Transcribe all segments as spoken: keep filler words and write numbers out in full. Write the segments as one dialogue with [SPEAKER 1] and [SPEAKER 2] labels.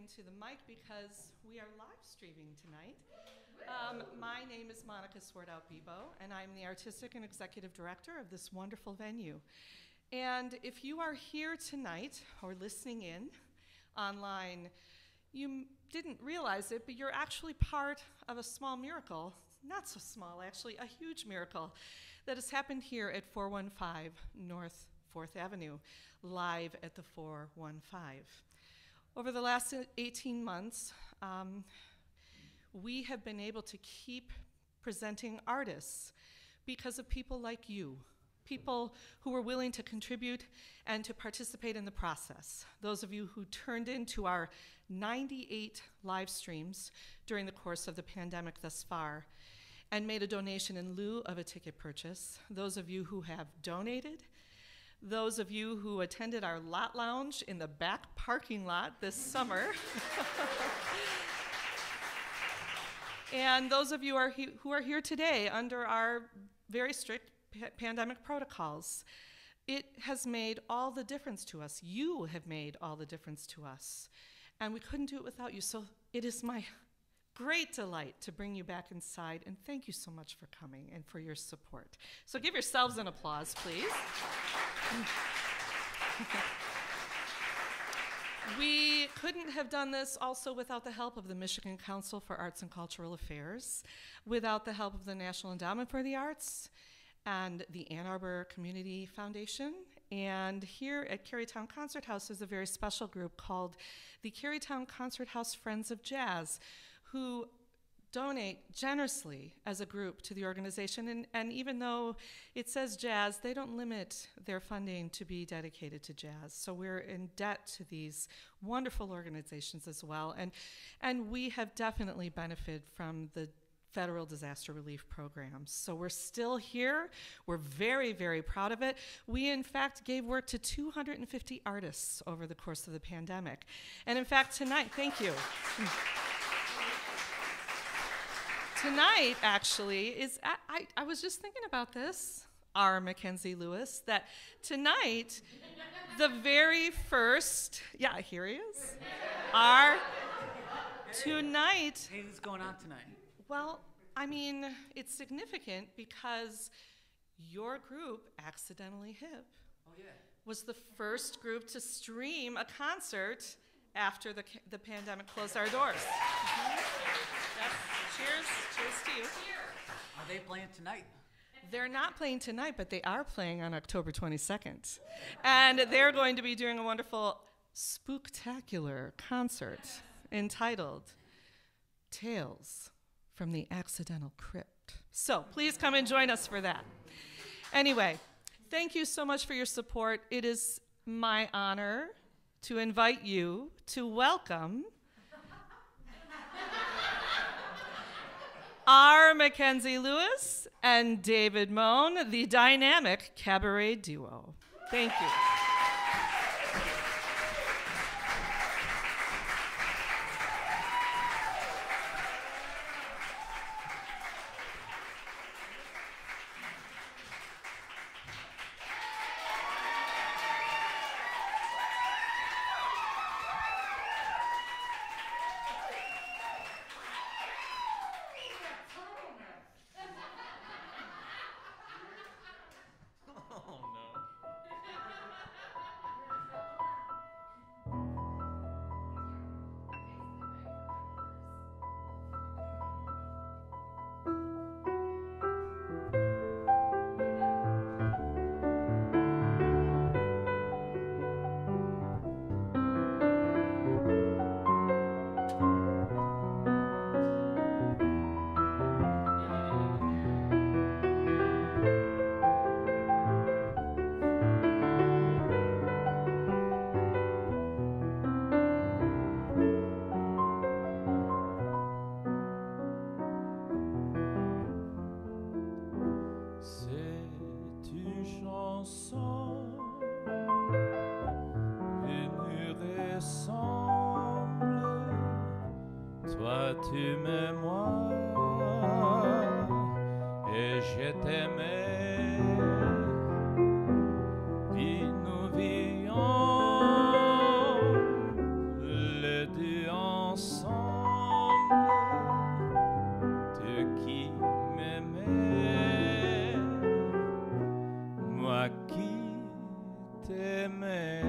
[SPEAKER 1] into the mic because we are live streaming tonight. Um, my name is Monica Swartout-Bebo, and I'm the Artistic and Executive Director of this wonderful venue. And if you are here tonight or listening in online, you m- didn't realize it, but you're actually part of a small miracle, not so small actually, a huge miracle that has happened here at four one five North fourth Avenue, live at the four one five. Over the last eighteen months, um, we have been able to keep presenting artists because of people like you, people who were willing to contribute and to participate in the process. Those of you who turned into our ninety-eight live streams during the course of the pandemic thus far and made a donation in lieu of a ticket purchase. Those of you who have donated. Those of you who attended our lot lounge in the back parking lot this summer. And those of you are he who are here today under our very strict pa pandemic protocols. It has made all the difference to us. You have made all the difference to us. And we couldn't do it without you. So it is my great delight to bring you back inside, and thank you so much for coming and for your support. So give yourselves an applause, please. We couldn't have done this also without the help of the Michigan Council for Arts and Cultural Affairs, without the help of the National Endowment for the Arts, and the Ann Arbor Community Foundation. And here at Kerrytown Concert House is a very special group called the Kerrytown Concert House Friends of Jazz, who donate generously as a group to the organization. And, and even though it says jazz, they don't limit their funding to be dedicated to jazz. So we're in debt to these wonderful organizations as well. And, and we have definitely benefited from the federal disaster relief programs. So we're still here. We're very, very proud of it. We, in fact, gave work to two hundred fifty artists over the course of the pandemic. And in fact, tonight, thank you. Tonight, actually, is, I, I, I was just thinking about this, our MacKenzie Lewis, that tonight, the very first, yeah, here he is, our, tonight.
[SPEAKER 2] Hey, what's going on tonight?
[SPEAKER 1] Well, I mean, it's significant because your group, Accidentally Hip,
[SPEAKER 2] oh, yeah.
[SPEAKER 1] was the first group to stream a concert after the, the pandemic closed our doors. Mm-hmm. Yes. Cheers. Cheers to you.
[SPEAKER 2] Are they playing tonight?
[SPEAKER 1] They're not playing tonight, but they are playing on October twenty-second. And they're going to be doing a wonderful spooktacular concert entitled Tales from the Accidental Crypt. So please come and join us for that. Anyway, thank you so much for your support. It is my honor to invite you to welcome our MacKenzie Lewis and David Moan, the dynamic cabaret duo. Thank you.
[SPEAKER 3] Tu m'aimes et je t'aimais, puis nous vivions les deux t'aimais.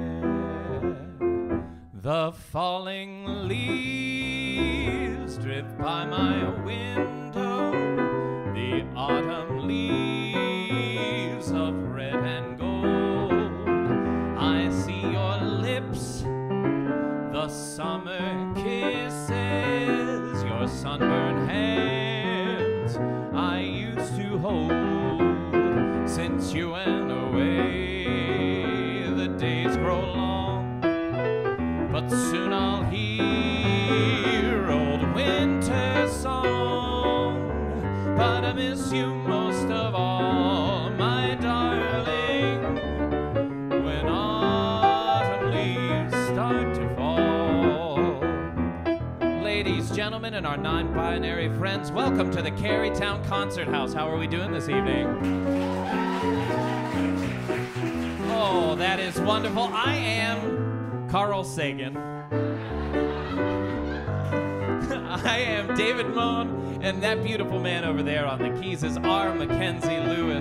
[SPEAKER 3] The falling leaves drift by my window, the autumn leaves of red and gold. I see your lips, the summer kisses, your sunburned hands I used to hold. Since you went away, the days grow long, but soon I'll hear old winter song. But I miss you most of all, my darling, when autumn leaves start to fall. Ladies, gentlemen, and our non-binary friends, welcome to the Kerrytown Concert House. How are we doing this evening? Oh, that is wonderful. I am Carl Sagan. I am David Moan, and that beautiful man over there on the keys is our MacKenzie Lewis.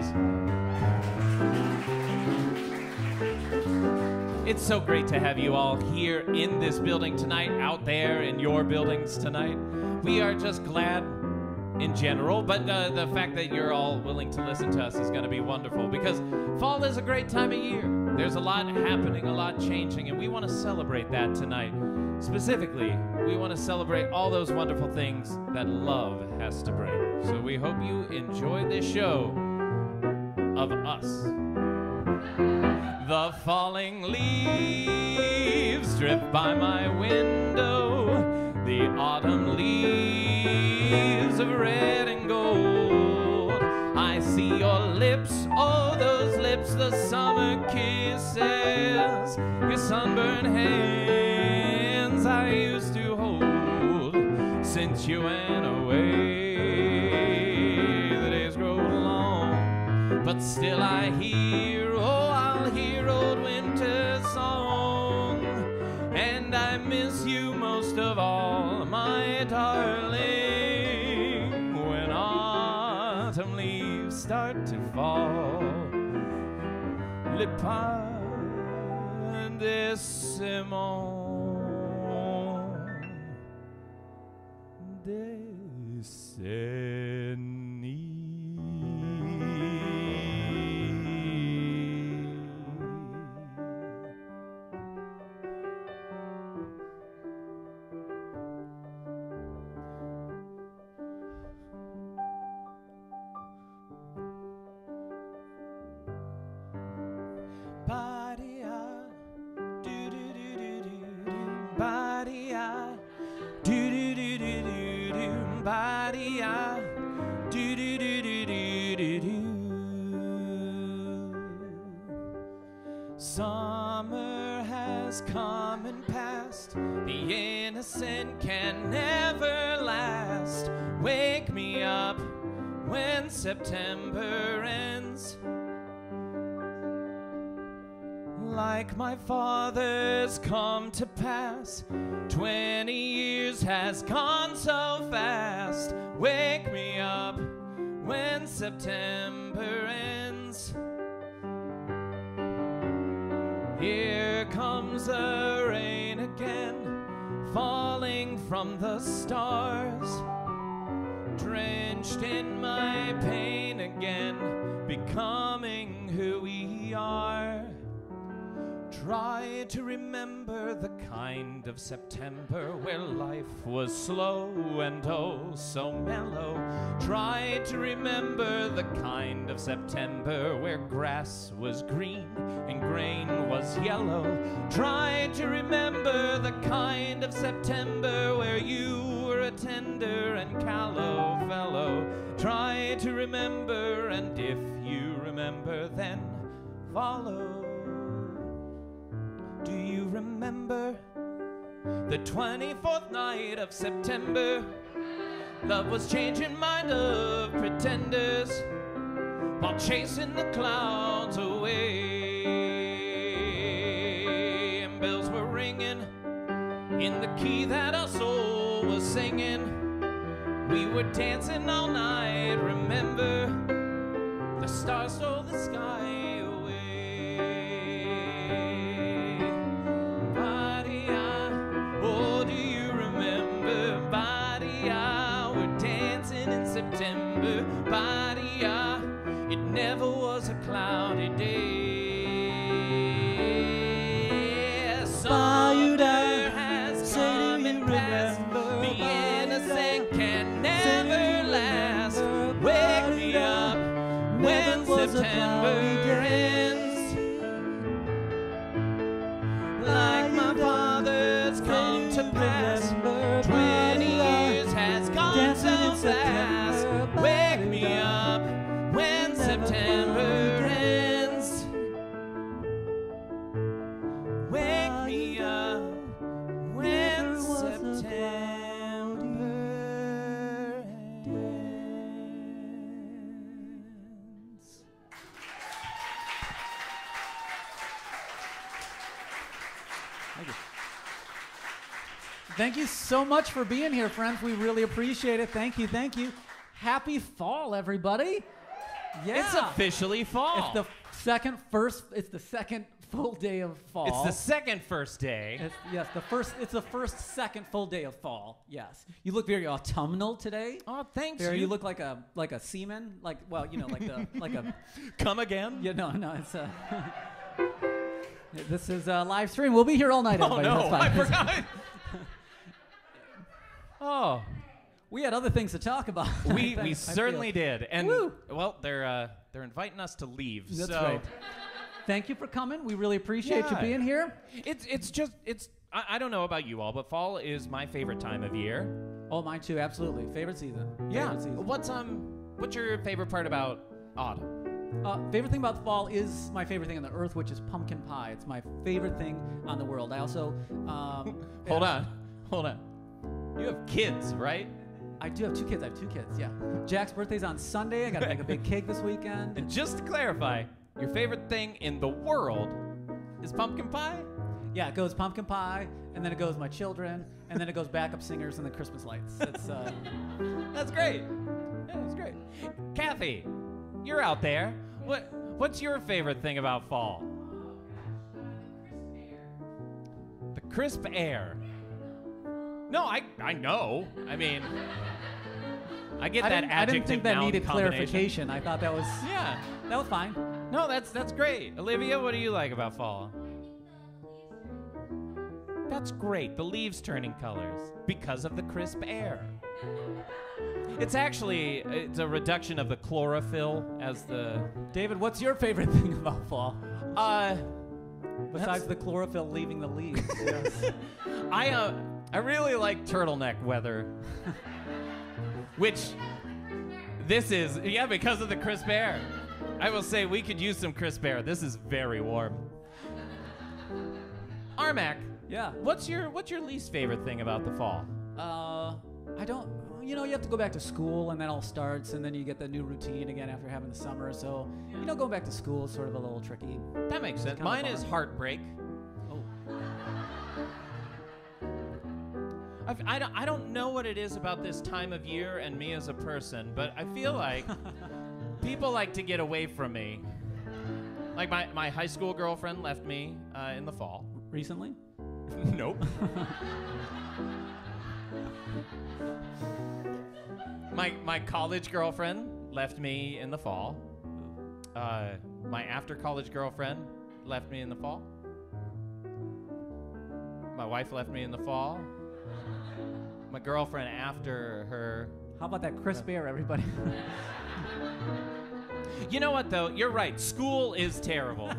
[SPEAKER 3] It's so great to have you all here in this building tonight, out there in your buildings tonight. We are just glad in general, but uh, the fact that you're all willing to listen to us is going to be wonderful, because fall is a great time of year. There's a lot happening, a lot changing, and we want to celebrate that tonight. Specifically, we want to celebrate all those wonderful things that love has to bring. So we hope you enjoy this show of us. The falling leaves drift by my window, the autumn leaves of red and gold. I see your lips, oh those lips, the summer kisses, your sunburned hands I used to hold. Since you went away, the days grow long, but still I hear, oh I'll hear old winter song. And I miss you most of all, my darling, when autumn leaves start to fall. Le pas décemment, décennie. Summer has come and passed, the innocent can never last. Wake me up when September ends, like my father's come to pass. Twenty years has gone so fast. Wake me up when September ends. Here comes the rain again, falling from the stars, drenched in my pain again, becoming who we are. Try to remember the kind of September where life was slow and oh so mellow. Try to remember the kind of September where grass was green and grain was yellow. Try to remember the kind of September where you were a tender and callow fellow. Try to remember, and if you remember, then follow. Do you remember the twenty-fourth night of September? Love was changing mind of pretenders while chasing the clouds away. And bells were ringing in the key that our soul was singing. We were dancing all night, remember? The stars stole the sky away. was a cloudy day. Summer has come and passed. The innocent can never last. Wake me up when September ends. Like my father's come to pass. Twenty years has gone so fast. Wake me up when September ends. Wake me up when September ends.
[SPEAKER 4] Thank you. Thank you so much for being here, friends. We really appreciate it. Thank you, thank you. Happy fall, everybody. Yeah.
[SPEAKER 3] It's officially fall.
[SPEAKER 4] It's the second first, it's the second full day of fall.
[SPEAKER 3] It's the second first day.
[SPEAKER 4] It's, yes, the first, it's the first second full day of fall, yes. You look very autumnal today.
[SPEAKER 3] Oh, thanks.
[SPEAKER 4] Very, you look like a like a seaman, like, well, you know, like the, like a.
[SPEAKER 3] Come again?
[SPEAKER 4] Yeah, no, no, it's a. This is a live stream. We'll be here all night,
[SPEAKER 3] Oh,
[SPEAKER 4] everybody.
[SPEAKER 3] no,
[SPEAKER 4] That's
[SPEAKER 3] I
[SPEAKER 4] fine.
[SPEAKER 3] forgot. Oh.
[SPEAKER 4] We had other things to talk about.
[SPEAKER 3] We
[SPEAKER 4] I
[SPEAKER 3] we
[SPEAKER 4] feel.
[SPEAKER 3] certainly did, and
[SPEAKER 4] Woo.
[SPEAKER 3] well, they're uh, they're inviting us to leave.
[SPEAKER 4] That's
[SPEAKER 3] so
[SPEAKER 4] right. Thank you for coming. We really appreciate
[SPEAKER 3] Yeah.
[SPEAKER 4] you being here.
[SPEAKER 3] It's it's just it's I, I don't know about you all, but fall is my favorite time of year.
[SPEAKER 4] Oh, mine too. Absolutely, favorite season.
[SPEAKER 3] Yeah.
[SPEAKER 4] Favorite season.
[SPEAKER 3] What's um what's your favorite part about autumn?
[SPEAKER 4] Uh, favorite thing about fall is my favorite thing on the earth, which is pumpkin pie. It's my favorite thing on the world. I also um,
[SPEAKER 3] Hold
[SPEAKER 4] uh,
[SPEAKER 3] on, hold on. You have kids, right?
[SPEAKER 4] I do have two kids. I have two kids. Yeah. Jack's birthday's on Sunday. I got to make a big cake this weekend.
[SPEAKER 3] And just to clarify, your favorite thing in the world is pumpkin pie?
[SPEAKER 4] Yeah, it goes pumpkin pie, and then it goes my children, and then it goes backup singers and then Christmas lights. It's uh,
[SPEAKER 3] That's great. Yeah, that's great. Kathy, you're out there. What what's your favorite thing about fall? The crisp air. No, I I know. I mean, I get
[SPEAKER 4] I
[SPEAKER 3] that
[SPEAKER 4] didn't,
[SPEAKER 3] adjective
[SPEAKER 4] I didn't think that
[SPEAKER 3] noun
[SPEAKER 4] needed
[SPEAKER 3] combination.
[SPEAKER 4] clarification. I thought that was
[SPEAKER 3] Yeah.
[SPEAKER 4] that was fine.
[SPEAKER 3] No, that's that's great. Olivia, what do you like about fall? That's great. The leaves turning colors because of the crisp air. It's actually it's a reduction of the chlorophyll as the
[SPEAKER 4] David, what's your favorite thing about fall?
[SPEAKER 3] uh
[SPEAKER 4] Besides the chlorophyll leaving the leaves. Yes.
[SPEAKER 3] I uh I really like turtleneck weather. Which this is yeah, because of the crisp air. I will say we could use some crisp air. This is very warm. Armac,
[SPEAKER 4] Yeah.
[SPEAKER 3] what's your what's your least favorite thing about the fall?
[SPEAKER 4] Uh, I don't. You know, you have to go back to school, and that all starts, and then you get the new routine again after having the summer. So, you know, going back to school is sort of a little tricky.
[SPEAKER 3] That makes sense.
[SPEAKER 4] kinda
[SPEAKER 3] Mine
[SPEAKER 4] fun.
[SPEAKER 3] is heartbreak.
[SPEAKER 4] Oh.
[SPEAKER 3] I've, I, don't, I don't know what it is about this time of year and me as a person, but I feel like people like to get away from me. Like my, my high school girlfriend left me uh, in the fall.
[SPEAKER 4] Recently?
[SPEAKER 3] Nope. my my college girlfriend left me in the fall. Uh, my after college girlfriend left me in the fall. My wife left me in the fall. My girlfriend after her.
[SPEAKER 4] How about that crisp air, everybody?
[SPEAKER 3] You know what though? You're right. School is terrible.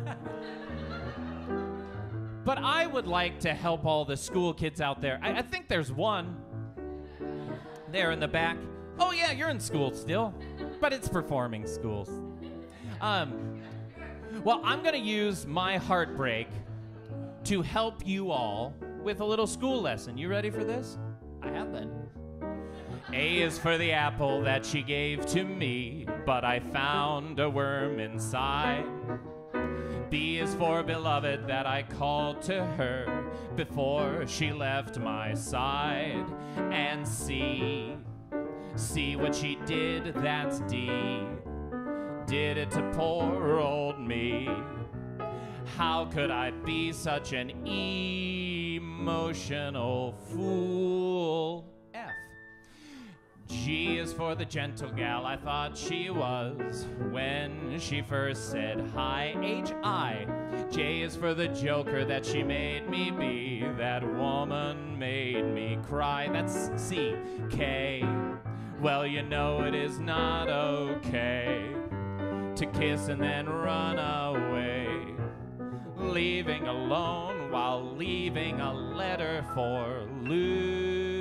[SPEAKER 3] But I would like to help all the school kids out there. I, I think there's one there in the back. Oh yeah, you're in school still, but it's performing schools. Um, well, I'm gonna use my heartbreak to help you all with a little school lesson. You ready for this?
[SPEAKER 4] I have been.
[SPEAKER 3] A is for the apple that she gave to me, but I found a worm inside. B is for beloved that I called to her before she left my side. And C, see what she did, that's D. Did it to poor old me. How could I be such an emotional fool? F. G G is for the gentle gal I thought she was when she first said hi. H I. J is for the joker that she made me be. That woman made me cry. That's C. K. Well, you know it is not okay to kiss and then run away, leaving alone while leaving a letter for Louis.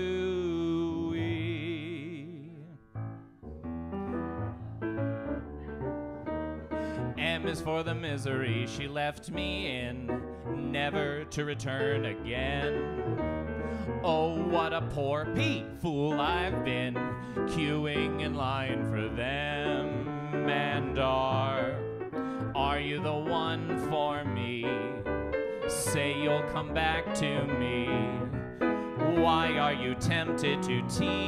[SPEAKER 3] M is for the misery she left me in, never to return again. Oh, what a poor P fool I've been, queuing in line for them. And R, are you the one for me? Say you'll come back to me. Why are you tempted to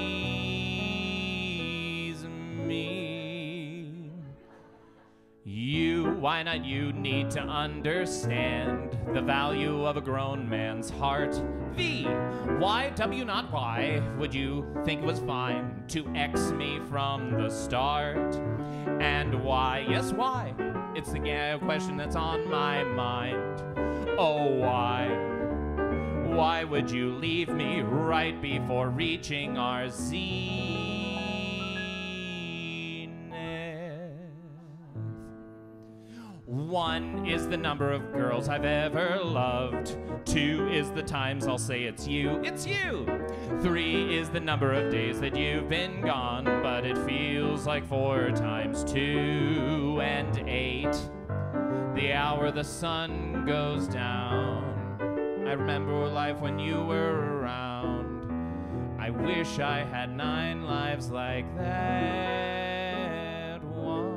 [SPEAKER 3] tease me? You, why not you need to understand the value of a grown man's heart. V, why, W, not why, would you think it was fine to X me from the start? And why, yes, why? It's the uh, question that's on my mind. Oh, why? Why would you leave me right before reaching our zenith? One is the number of girls I've ever loved. Two is the times I'll say it's you, it's you. Three is the number of days that you've been gone, but it feels like four times two. And eight, the hour the sun goes down. I remember life when you were around. I wish I had nine lives like that one.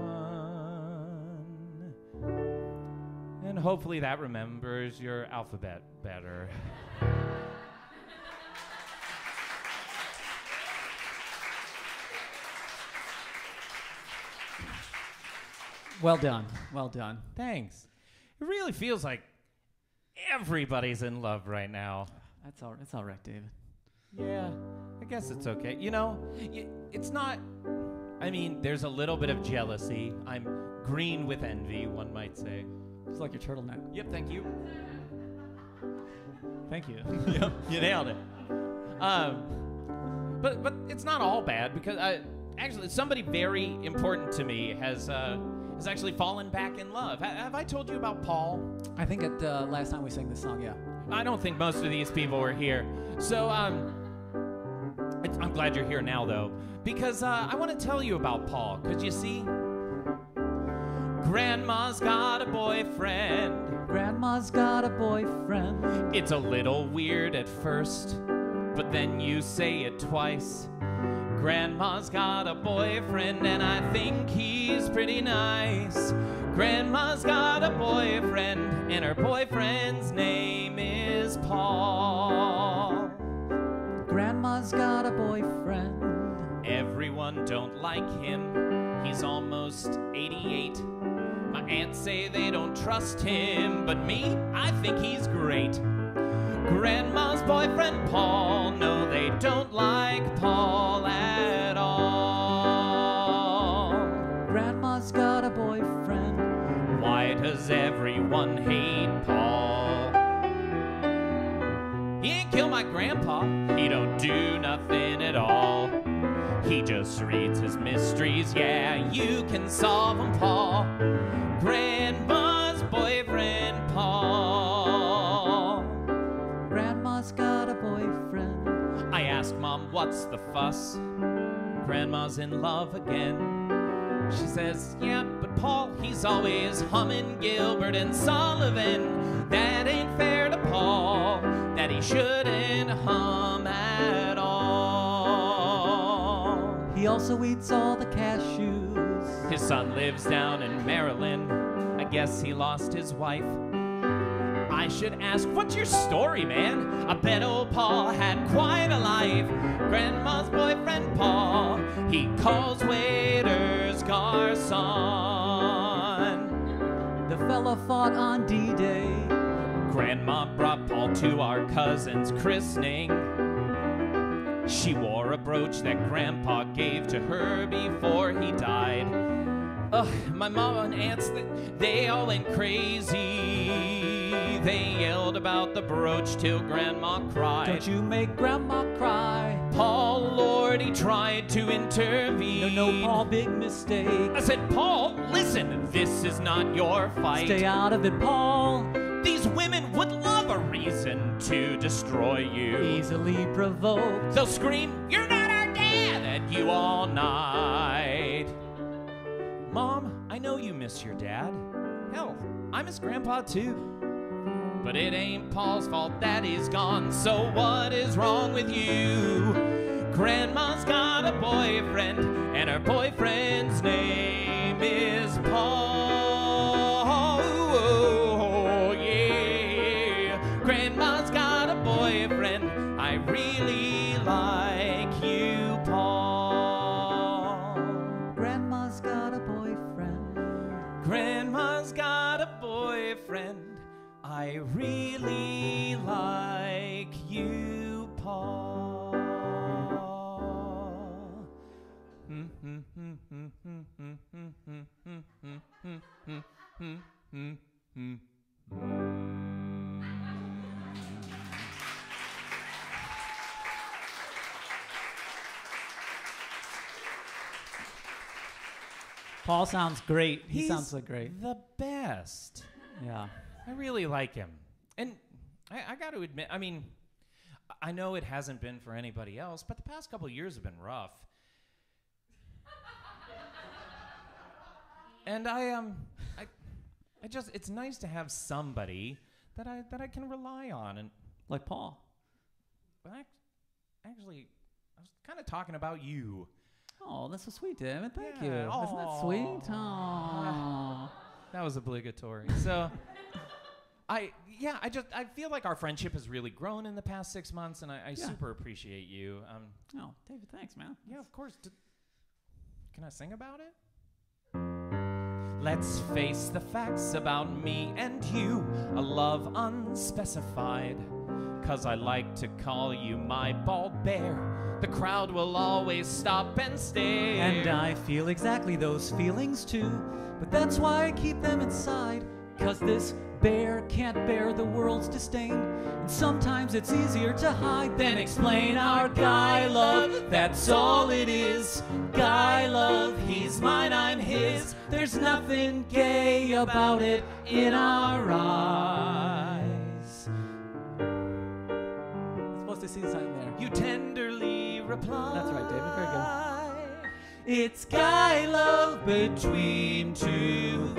[SPEAKER 3] And hopefully that remembers your alphabet better.
[SPEAKER 4] Well done. Well done.
[SPEAKER 3] Thanks. It really feels like everybody's in love right now.
[SPEAKER 4] That's all. That's all right, David.
[SPEAKER 3] Yeah, I guess it's okay. You know, y- it's not... I mean, there's a little bit of jealousy. I'm green with envy, one might say.
[SPEAKER 4] It's like your turtleneck.
[SPEAKER 3] Yep, thank you.
[SPEAKER 4] Thank you.
[SPEAKER 3] Yep, you nailed it. Um, but but it's not all bad because I, actually somebody very important to me has uh, has actually fallen back in love. Ha- have I told you about Paul?
[SPEAKER 4] I think at uh, last time we sang this song, yeah.
[SPEAKER 3] I don't think most of these people were here. So um, it's, I'm glad you're here now though, because uh, I want to tell you about Paul. Because you see, Grandma's got a boyfriend.
[SPEAKER 4] Grandma's got a boyfriend.
[SPEAKER 3] It's a little weird at first, but then you say it twice. Grandma's got a boyfriend, and I think he's pretty nice. Grandma's got a boyfriend, and her boyfriend's name is Paul.
[SPEAKER 4] Grandma's got a boyfriend.
[SPEAKER 3] Everyone don't like him. He's almost eighty-eight. My aunts say they don't trust him, but me, I think he's great. Grandma's boyfriend Paul, no, they don't like Paul at all.
[SPEAKER 4] Grandma's got a boyfriend.
[SPEAKER 3] Why does everyone hate Paul? He ain't kill my grandpa. He don't do nothing at all. He just reads his mysteries, yeah, you can solve them, Paul. Grandma's boyfriend, Paul.
[SPEAKER 4] Grandma's got a boyfriend.
[SPEAKER 3] I ask Mom, what's the fuss? Grandma's in love again. She says, yeah, but Paul, he's always humming Gilbert and Sullivan. That ain't fair to Paul, that he shouldn't hum at all.
[SPEAKER 4] He also eats all the cashews.
[SPEAKER 3] His son lives down in Maryland. I guess he lost his wife. I should ask, what's your story, man? I bet old Paul had quite a life. Grandma's boyfriend, Paul, he calls waiters garçon.
[SPEAKER 4] The fella fought on D-Day.
[SPEAKER 3] Grandma brought Paul to our cousin's christening. She wore a brooch that Grandpa gave to her before he died. Ugh, my mama and aunts, they all went crazy. They yelled about the brooch till Grandma cried.
[SPEAKER 4] Don't you make Grandma cry.
[SPEAKER 3] Paul, Lord, he tried to intervene.
[SPEAKER 4] No, no, Paul, big mistake.
[SPEAKER 3] I said, Paul, listen, this is not your fight.
[SPEAKER 4] Stay out of it, Paul.
[SPEAKER 3] These women would love a reason to destroy you.
[SPEAKER 4] Easily provoked.
[SPEAKER 3] They'll scream, you're not our dad, at you all night. Mom, I know you miss your dad. Hell, I miss Grandpa too. But it ain't Paul's fault that he's gone, so what is wrong with you? Grandma's got a boyfriend, and her boyfriend's name is Paul. Oh, yeah. Grandma's got a boyfriend, I really like you, Paul.
[SPEAKER 4] Grandma's got a boyfriend.
[SPEAKER 3] Grandma's got a boyfriend, I really like you, Paul.
[SPEAKER 4] Paul sounds great. He
[SPEAKER 3] He's
[SPEAKER 4] sounds so great.
[SPEAKER 3] the best.
[SPEAKER 4] Yeah.
[SPEAKER 3] I really like him. And I, I got to admit, I mean, I know it hasn't been for anybody else, but the past couple of years have been rough. And I um, I, I just, it's nice to have somebody that I that I can rely on. And
[SPEAKER 4] Like Paul.
[SPEAKER 3] well, I, actually, I was kind of talking about you.
[SPEAKER 4] Oh, that's so sweet, David. Thank
[SPEAKER 3] Yeah.
[SPEAKER 4] you. Isn't that
[SPEAKER 3] Aw.
[SPEAKER 4] sweet? Oh.
[SPEAKER 3] That was obligatory. So, I yeah, I just I feel like our friendship has really grown in the past six months, and I, I
[SPEAKER 4] Yeah.
[SPEAKER 3] super appreciate you. Um,
[SPEAKER 4] Oh, David, thanks, man.
[SPEAKER 3] yeah, of course. D- Can I sing about it? Let's face the facts about me and you, a love unspecified. 'Cause I like to call you my bald bear. The crowd will always stop and stare.
[SPEAKER 4] And I feel exactly those feelings too, but that's why I keep them inside. 'Cause this bear can't bear the world's disdain, and sometimes it's easier to hide than explain our guy love. That's all it is. Guy love, he's mine, I'm his. There's nothing gay about it in our eyes. I'm supposed to see something there.
[SPEAKER 3] You tenderly reply.
[SPEAKER 4] That's right, David. Very good. It's guy love between two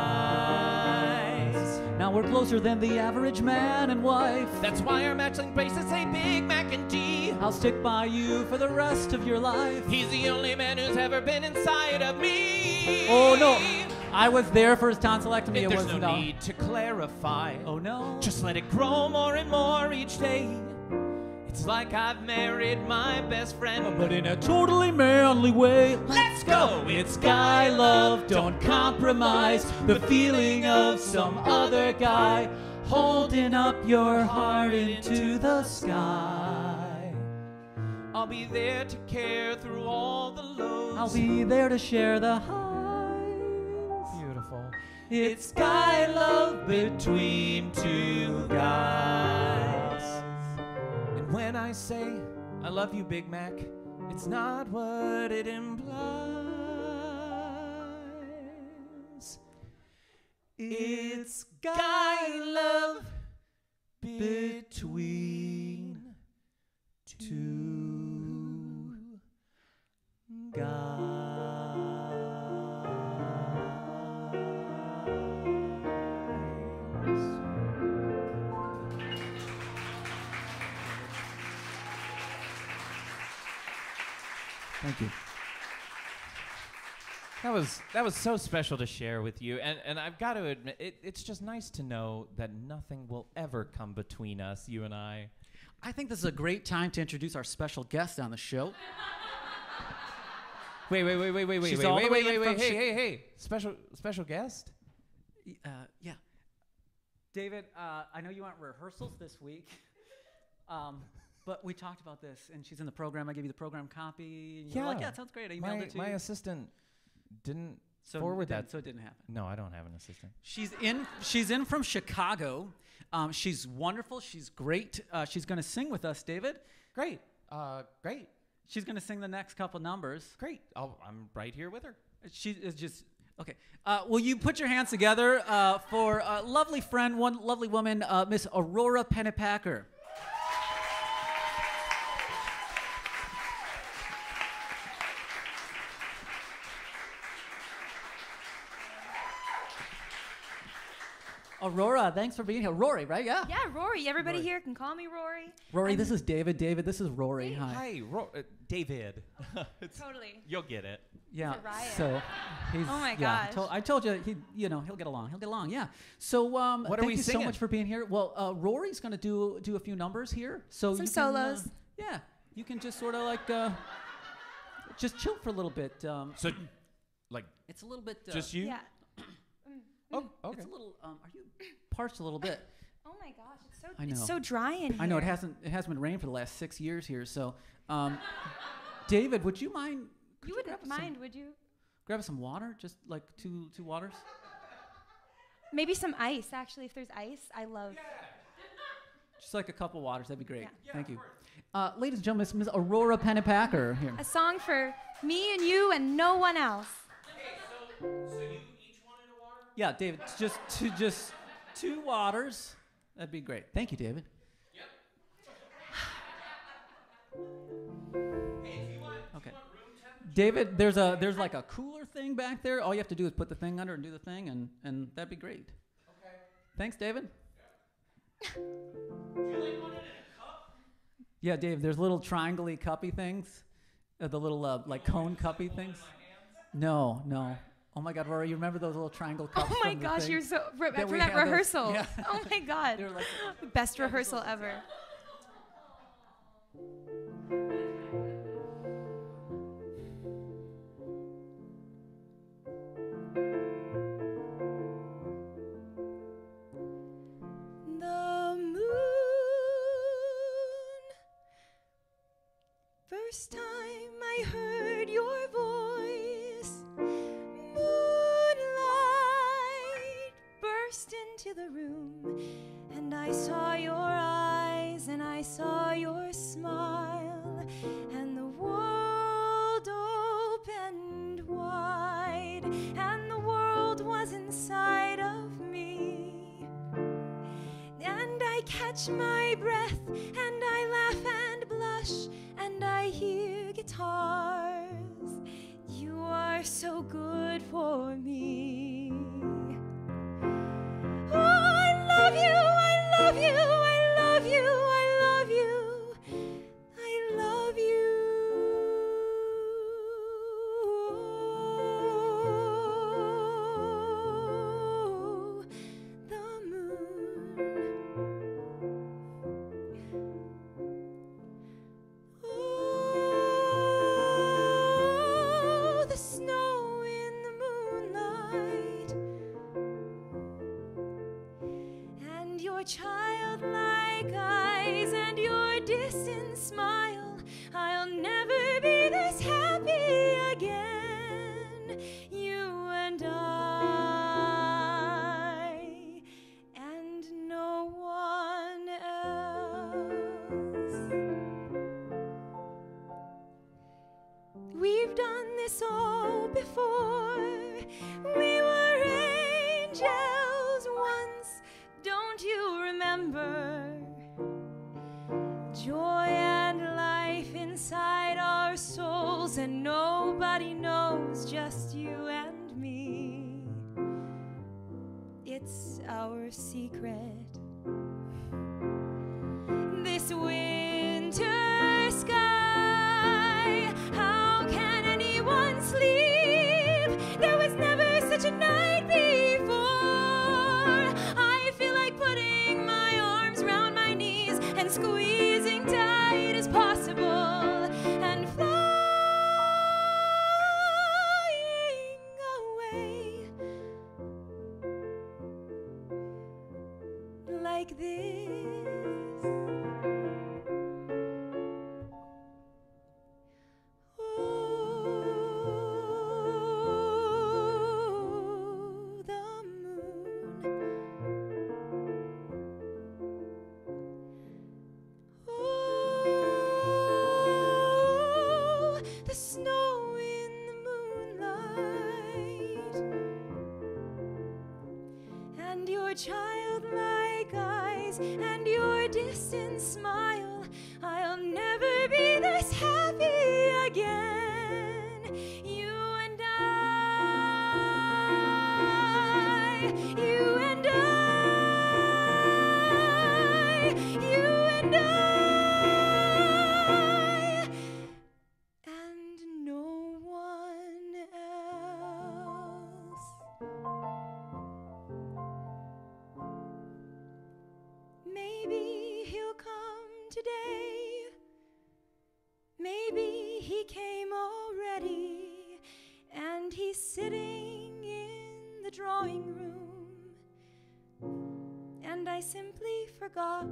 [SPEAKER 4] guys. Now we're closer than the average man and wife.
[SPEAKER 3] That's why our matching bracelets say Big Mac and G.
[SPEAKER 4] I'll stick by you for the rest of your life.
[SPEAKER 3] He's the only man who's ever been inside of me.
[SPEAKER 4] Oh no, I was there for his tonsillectomy. It
[SPEAKER 3] There's
[SPEAKER 4] wasn't
[SPEAKER 3] no
[SPEAKER 4] all-
[SPEAKER 3] need to clarify.
[SPEAKER 4] Oh no.
[SPEAKER 3] Just let it grow more and more each day. It's like I've married my best friend.
[SPEAKER 4] But in a totally manly way.
[SPEAKER 3] Let's go!
[SPEAKER 4] It's guy love, don't compromise the feeling of some other guy holding up your heart into the sky.
[SPEAKER 3] I'll be there to care through all the lows.
[SPEAKER 4] I'll be there to share the highs.
[SPEAKER 3] Beautiful.
[SPEAKER 4] It's guy love between two guys.
[SPEAKER 3] And when I say I love you, Big Mac, it's not what it implies. It's guy love between two guys.
[SPEAKER 4] Thank you.
[SPEAKER 3] That was that was so special to share with you, and and I've got to admit, it, it's just nice to know that nothing will ever come between us, you and I.
[SPEAKER 4] I think this is a great time to introduce our special guest on the show.
[SPEAKER 3] Wait, wait, wait, wait, wait, wait,
[SPEAKER 4] She's
[SPEAKER 3] wait,
[SPEAKER 4] all
[SPEAKER 3] wait,
[SPEAKER 4] the way
[SPEAKER 3] wait,
[SPEAKER 4] in
[SPEAKER 3] wait,
[SPEAKER 4] from
[SPEAKER 3] hey,
[SPEAKER 4] Chi-
[SPEAKER 3] hey, hey, special special guest.
[SPEAKER 4] Uh, yeah. David, uh, I know you went rehearsals this week. Um, But we talked about this, and she's in the program. I gave you the program copy. And you were like, yeah, it sounds great. I emailed
[SPEAKER 3] my,
[SPEAKER 4] it to
[SPEAKER 3] my
[SPEAKER 4] you.
[SPEAKER 3] assistant didn't
[SPEAKER 4] so
[SPEAKER 3] forward
[SPEAKER 4] didn't-
[SPEAKER 3] that.
[SPEAKER 4] So it didn't happen.
[SPEAKER 3] No, I don't have an assistant.
[SPEAKER 4] She's in. She's in from Chicago. Um, she's wonderful. She's great. Uh, she's going to sing with us, David.
[SPEAKER 3] Great. Uh, great.
[SPEAKER 4] She's going to sing the next couple numbers.
[SPEAKER 3] Great. I'll, I'm right here with her.
[SPEAKER 4] She is just okay. Uh, will you put your hands together uh, for a lovely friend, one lovely woman, uh, Miss Aurora Penepacker. Aurora, thanks for being here. Rory, right? Yeah.
[SPEAKER 5] Yeah, Rory. Everybody
[SPEAKER 4] Rory.
[SPEAKER 5] here can call me Rory.
[SPEAKER 4] Rory,
[SPEAKER 5] I'm-
[SPEAKER 4] this is David. David, this is Rory. Hi.
[SPEAKER 3] Hi, Ro- uh, David. It's-
[SPEAKER 5] Totally.
[SPEAKER 3] You'll get it.
[SPEAKER 4] Yeah.
[SPEAKER 5] It's a riot.
[SPEAKER 4] So he's.
[SPEAKER 5] Oh my
[SPEAKER 4] yeah,
[SPEAKER 5] gosh.
[SPEAKER 4] to- I told you he, you know, he'll get along. He'll get along. Yeah. So um,
[SPEAKER 3] What are
[SPEAKER 4] thank
[SPEAKER 3] we
[SPEAKER 4] you so
[SPEAKER 3] singing?
[SPEAKER 4] much for being here. Well, uh, Rory's going to do do a few numbers here. So
[SPEAKER 5] Some
[SPEAKER 4] you can, uh,
[SPEAKER 5] solos.
[SPEAKER 4] yeah. You can just sort of like uh, just chill for a little bit. Um,
[SPEAKER 3] So, like,
[SPEAKER 4] it's a little bit. Uh,
[SPEAKER 3] just you?
[SPEAKER 5] Yeah.
[SPEAKER 3] Oh, okay.
[SPEAKER 4] It's a little. Um, are you parched a little bit?
[SPEAKER 5] Oh my gosh, it's so
[SPEAKER 4] I
[SPEAKER 5] it's
[SPEAKER 4] know.
[SPEAKER 5] so dry in here.
[SPEAKER 4] I know it hasn't it hasn't been rained for the last six years here. So, um, David, would you mind? could
[SPEAKER 5] You
[SPEAKER 4] grab
[SPEAKER 5] wouldn't
[SPEAKER 4] us
[SPEAKER 5] mind,
[SPEAKER 4] Some,
[SPEAKER 5] would you?
[SPEAKER 4] grab us some water, just like two two waters.
[SPEAKER 5] Maybe some ice. Actually, if there's ice, I love.
[SPEAKER 4] Just like a couple waters, that'd be great.
[SPEAKER 5] Yeah.
[SPEAKER 4] Thank you. Uh, ladies and gentlemen, Miss Aurora Penepacker here.
[SPEAKER 5] A song for me and you and no one else.
[SPEAKER 3] So you each wanted a water?
[SPEAKER 4] Yeah, David, just two, just two waters. That'd be great. Thank you, David.
[SPEAKER 3] Yep. Hey, if you want, if
[SPEAKER 4] Okay.
[SPEAKER 3] you want room temperature?
[SPEAKER 4] David, there's a there's like a cooler thing back there. All you have to do is put the thing under and do the thing, and and that'd be great.
[SPEAKER 3] Okay.
[SPEAKER 4] Thanks, David.
[SPEAKER 3] Do you like one in a cup?
[SPEAKER 4] Yeah, Dave, there's little triangle-y cuppy things, uh, the little uh, like cone cuppy things. No, no. Oh my God, Rory, you remember those little triangle cups?
[SPEAKER 5] Oh my
[SPEAKER 4] from the
[SPEAKER 5] gosh,
[SPEAKER 4] thing?
[SPEAKER 5] you're so for,
[SPEAKER 4] that
[SPEAKER 5] for
[SPEAKER 4] we
[SPEAKER 5] that
[SPEAKER 4] had those-
[SPEAKER 5] rehearsal.
[SPEAKER 4] yeah.
[SPEAKER 5] Oh my God,
[SPEAKER 4] They were like-
[SPEAKER 5] best rehearsal ever. The moon, first time I heard your voice, moonlight burst into the room, and I saw your eyes, and I saw your smile, and the world opened wide, and the world was inside of me. And I catch my breath, and I laugh and blush, and I hear guitars. You are so good for me. Oh, I love you, I love you, I love you, I love you, I love you. The moon. Oh, the snow in the moonlight, and your childlike eyes, and your distant smile. I'll never be this happy again, you and I, and no one else. We've done this all before. We were angels once, don't you remember? Joy and life inside our souls, and nobody knows, just you and me. It's our secret. This winter sky, how can anyone sleep? There was never such a night before. I feel like putting my arms round my knees and squeezing tight as possible and flying away like this. and your childlike eyes and your distant smile. I'll never be this happy again. You and I, you and I, you and I, and no one else. Maybe he'll come today. Maybe he came already, and he's sitting in the drawing room, and I simply forgot.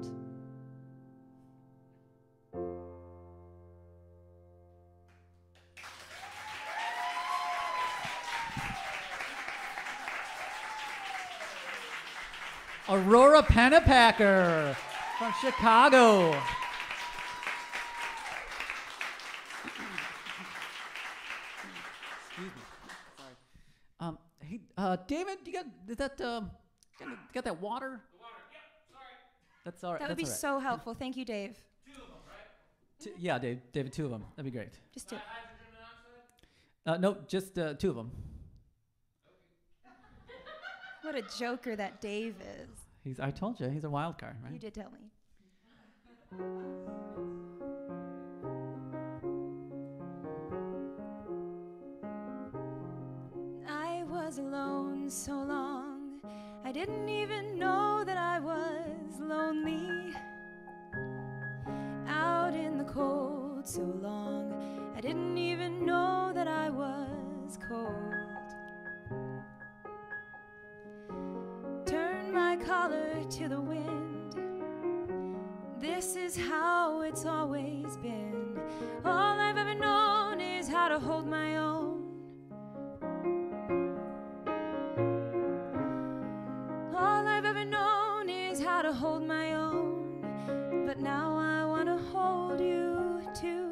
[SPEAKER 4] Aurora Penepacker from Chicago. Excuse me. Sorry. Um, hey, uh, David, you got is that um, got, got that water?
[SPEAKER 3] The water, yep, sorry.
[SPEAKER 4] That's all right.
[SPEAKER 5] That would be
[SPEAKER 4] that's all right.
[SPEAKER 5] so helpful. Thank you, Dave.
[SPEAKER 3] Two of them, right?
[SPEAKER 4] T- yeah, Dave. David, two of them. That'd be great.
[SPEAKER 5] Just to.
[SPEAKER 3] Hydrogen monoxide?
[SPEAKER 4] Uh, no, just uh, two of them.
[SPEAKER 5] What a joker that Dave is.
[SPEAKER 4] He's. I told you, he's a wild card, right?
[SPEAKER 5] You did tell me. I was alone so long, I didn't even know that I was lonely. Out in the cold so long, I didn't even know that I was cold. Turn my collar to the wind. This is how it's always been. All I've ever known is how to hold my own. All I've ever known is how to hold my own. But now I want to hold you too.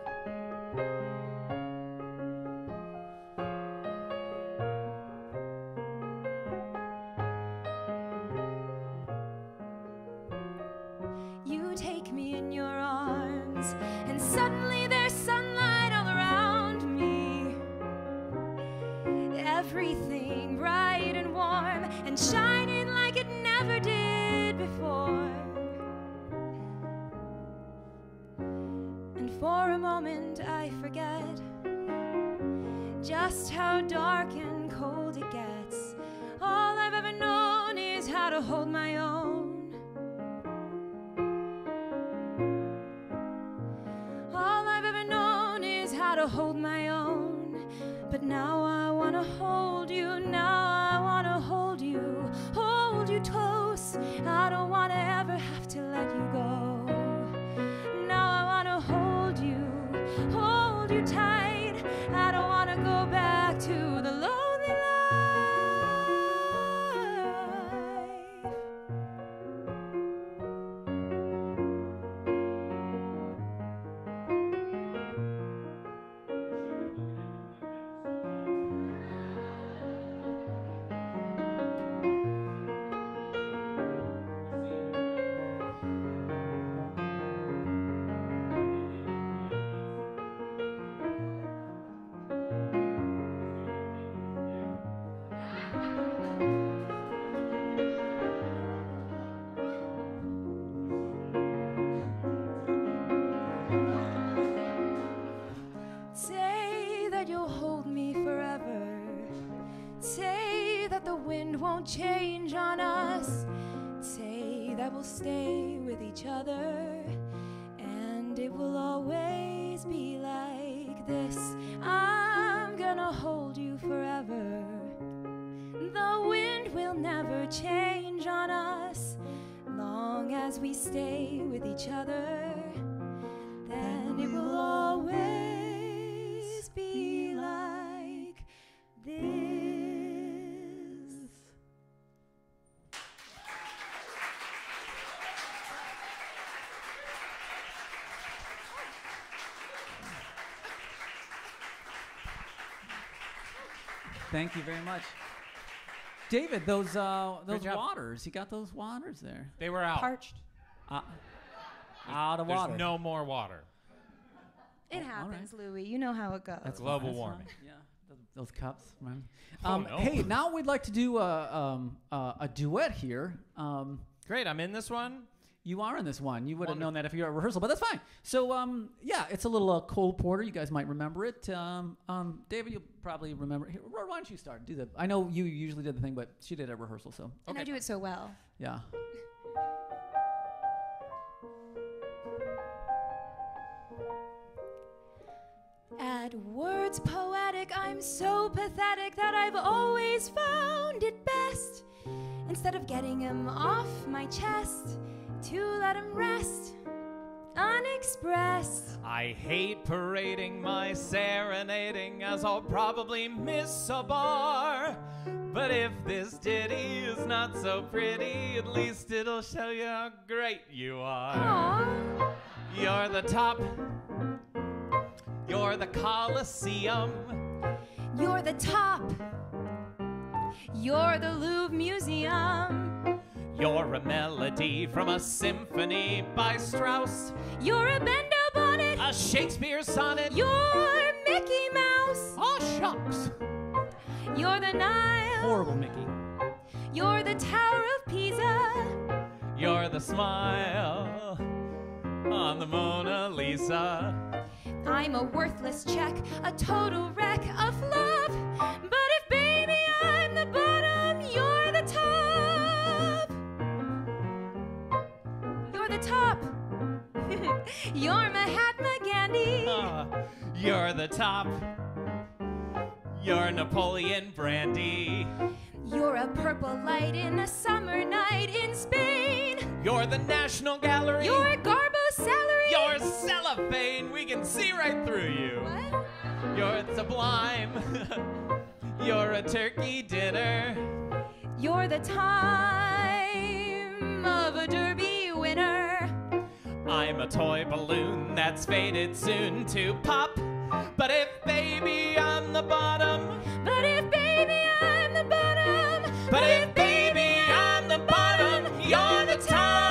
[SPEAKER 5] You take me in your arms, and suddenly there's sunlight all around me. Everything bright and warm and shining like it never did before. And for a moment I forget just how dark and cold it gets. All I've ever known is how to hold my own. To hold my own, but now I want to hold you. Now I want to hold you, hold you close. I don't want to ever have to let you go. Now I want to hold you, hold you tight. I don't want to go back to the lonely life. Change on us. Say that we'll stay with each other, and it will always be like this. I'm gonna hold you forever. The wind will never change on us. Long as we stay with each other, then it will always be like this.
[SPEAKER 4] Thank you very much. David, those uh, those
[SPEAKER 3] job.
[SPEAKER 4] waters. You got those waters there.
[SPEAKER 3] They were out.
[SPEAKER 5] Parched.
[SPEAKER 4] Uh, out of
[SPEAKER 3] There's
[SPEAKER 4] water.
[SPEAKER 3] no more water.
[SPEAKER 5] It
[SPEAKER 4] Oh,
[SPEAKER 5] happens, Louie. You know how it goes.
[SPEAKER 4] That's
[SPEAKER 3] Global
[SPEAKER 4] fine, that's
[SPEAKER 3] warming.
[SPEAKER 4] fine. Yeah, those, those cups. Right?
[SPEAKER 3] Oh,
[SPEAKER 4] Um,
[SPEAKER 3] no.
[SPEAKER 4] Hey, now we'd like to do a um, uh, a duet here. Um,
[SPEAKER 3] Great, I'm in this one.
[SPEAKER 4] you are in this one. You would have
[SPEAKER 3] Wonderful.
[SPEAKER 4] known that if you were at rehearsal, but that's fine. So um, yeah, it's a little uh, Cole Porter. You guys might remember it. Um, um, David, you'll probably remember. Here, why don't you start? Do the. I know you usually did the thing, but she did at rehearsal, so
[SPEAKER 5] And
[SPEAKER 3] Okay.
[SPEAKER 5] I do it so well.
[SPEAKER 4] yeah.
[SPEAKER 5] Add words poetic, I'm so pathetic that I've always found it best, instead of getting him off my chest, to let him rest unexpressed.
[SPEAKER 3] I hate parading my serenading, as I'll probably miss a bar. But if this ditty is not so pretty, at least it'll show you how great you are.
[SPEAKER 5] Aww.
[SPEAKER 3] You're the top. You're the Colosseum.
[SPEAKER 5] You're the top. You're the Louvre Museum.
[SPEAKER 3] You're a melody from a symphony by Strauss.
[SPEAKER 5] You're a bendo bonnet.
[SPEAKER 3] A Shakespeare sonnet.
[SPEAKER 5] You're Mickey Mouse.
[SPEAKER 3] Oh, shucks.
[SPEAKER 5] You're the Nile.
[SPEAKER 4] Horrible, Mickey.
[SPEAKER 5] You're the Tower of Pisa.
[SPEAKER 3] You're the smile on the Mona Lisa.
[SPEAKER 5] I'm a worthless check, a total wreck of love. But if baby I'm the bottom, you're the top. You're the top. You're Mahatma Gandhi.
[SPEAKER 3] Ah, you're the top. You're Napoleon Brandy.
[SPEAKER 5] You're a purple light in a summer night in Spain.
[SPEAKER 3] You're the National Gallery.
[SPEAKER 5] You're Garbo celery.
[SPEAKER 3] You're cellophane. We can see right through you.
[SPEAKER 5] What?
[SPEAKER 3] You're sublime. You're a turkey dinner.
[SPEAKER 5] You're the time of a derby winner.
[SPEAKER 3] I'm a toy balloon that's faded soon to pop. But if baby I'm the bottom.
[SPEAKER 5] But if baby I'm the bottom.
[SPEAKER 3] But if baby I'm the bottom, you're the top.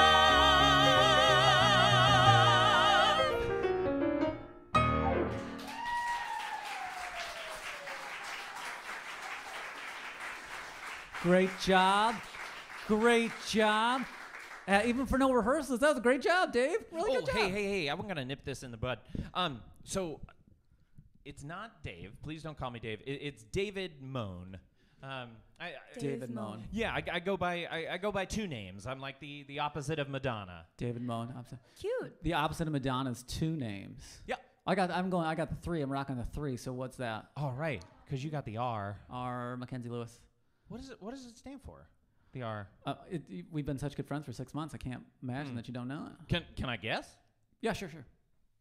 [SPEAKER 4] Great job. Great job. Uh, even for no rehearsals, that was a great job, Dave. Really
[SPEAKER 3] Oh,
[SPEAKER 4] good job.
[SPEAKER 3] hey, hey, hey! I'm gonna nip this in the bud. Um, so it's not Dave. Please don't call me Dave. It, it's David Moan. Um, I, I,
[SPEAKER 4] David Moan.
[SPEAKER 3] yeah, I, I go by I, I go by two names. I'm like the the opposite of Madonna.
[SPEAKER 4] David Moan. Opposite.
[SPEAKER 5] Cute.
[SPEAKER 4] The opposite of Madonna's two names.
[SPEAKER 3] Yeah.
[SPEAKER 4] I got. I'm going. I got the three. I'm rocking the three. So what's that?
[SPEAKER 3] All right, because you got the R.
[SPEAKER 4] R. MacKenzie Lewis.
[SPEAKER 3] What is it? What does it stand for? The R.
[SPEAKER 4] Uh, it, it- we've been such good friends for six months. I can't imagine
[SPEAKER 3] Hmm.
[SPEAKER 4] that you don't know it.
[SPEAKER 3] Can Can I guess?
[SPEAKER 4] Yeah, sure, sure.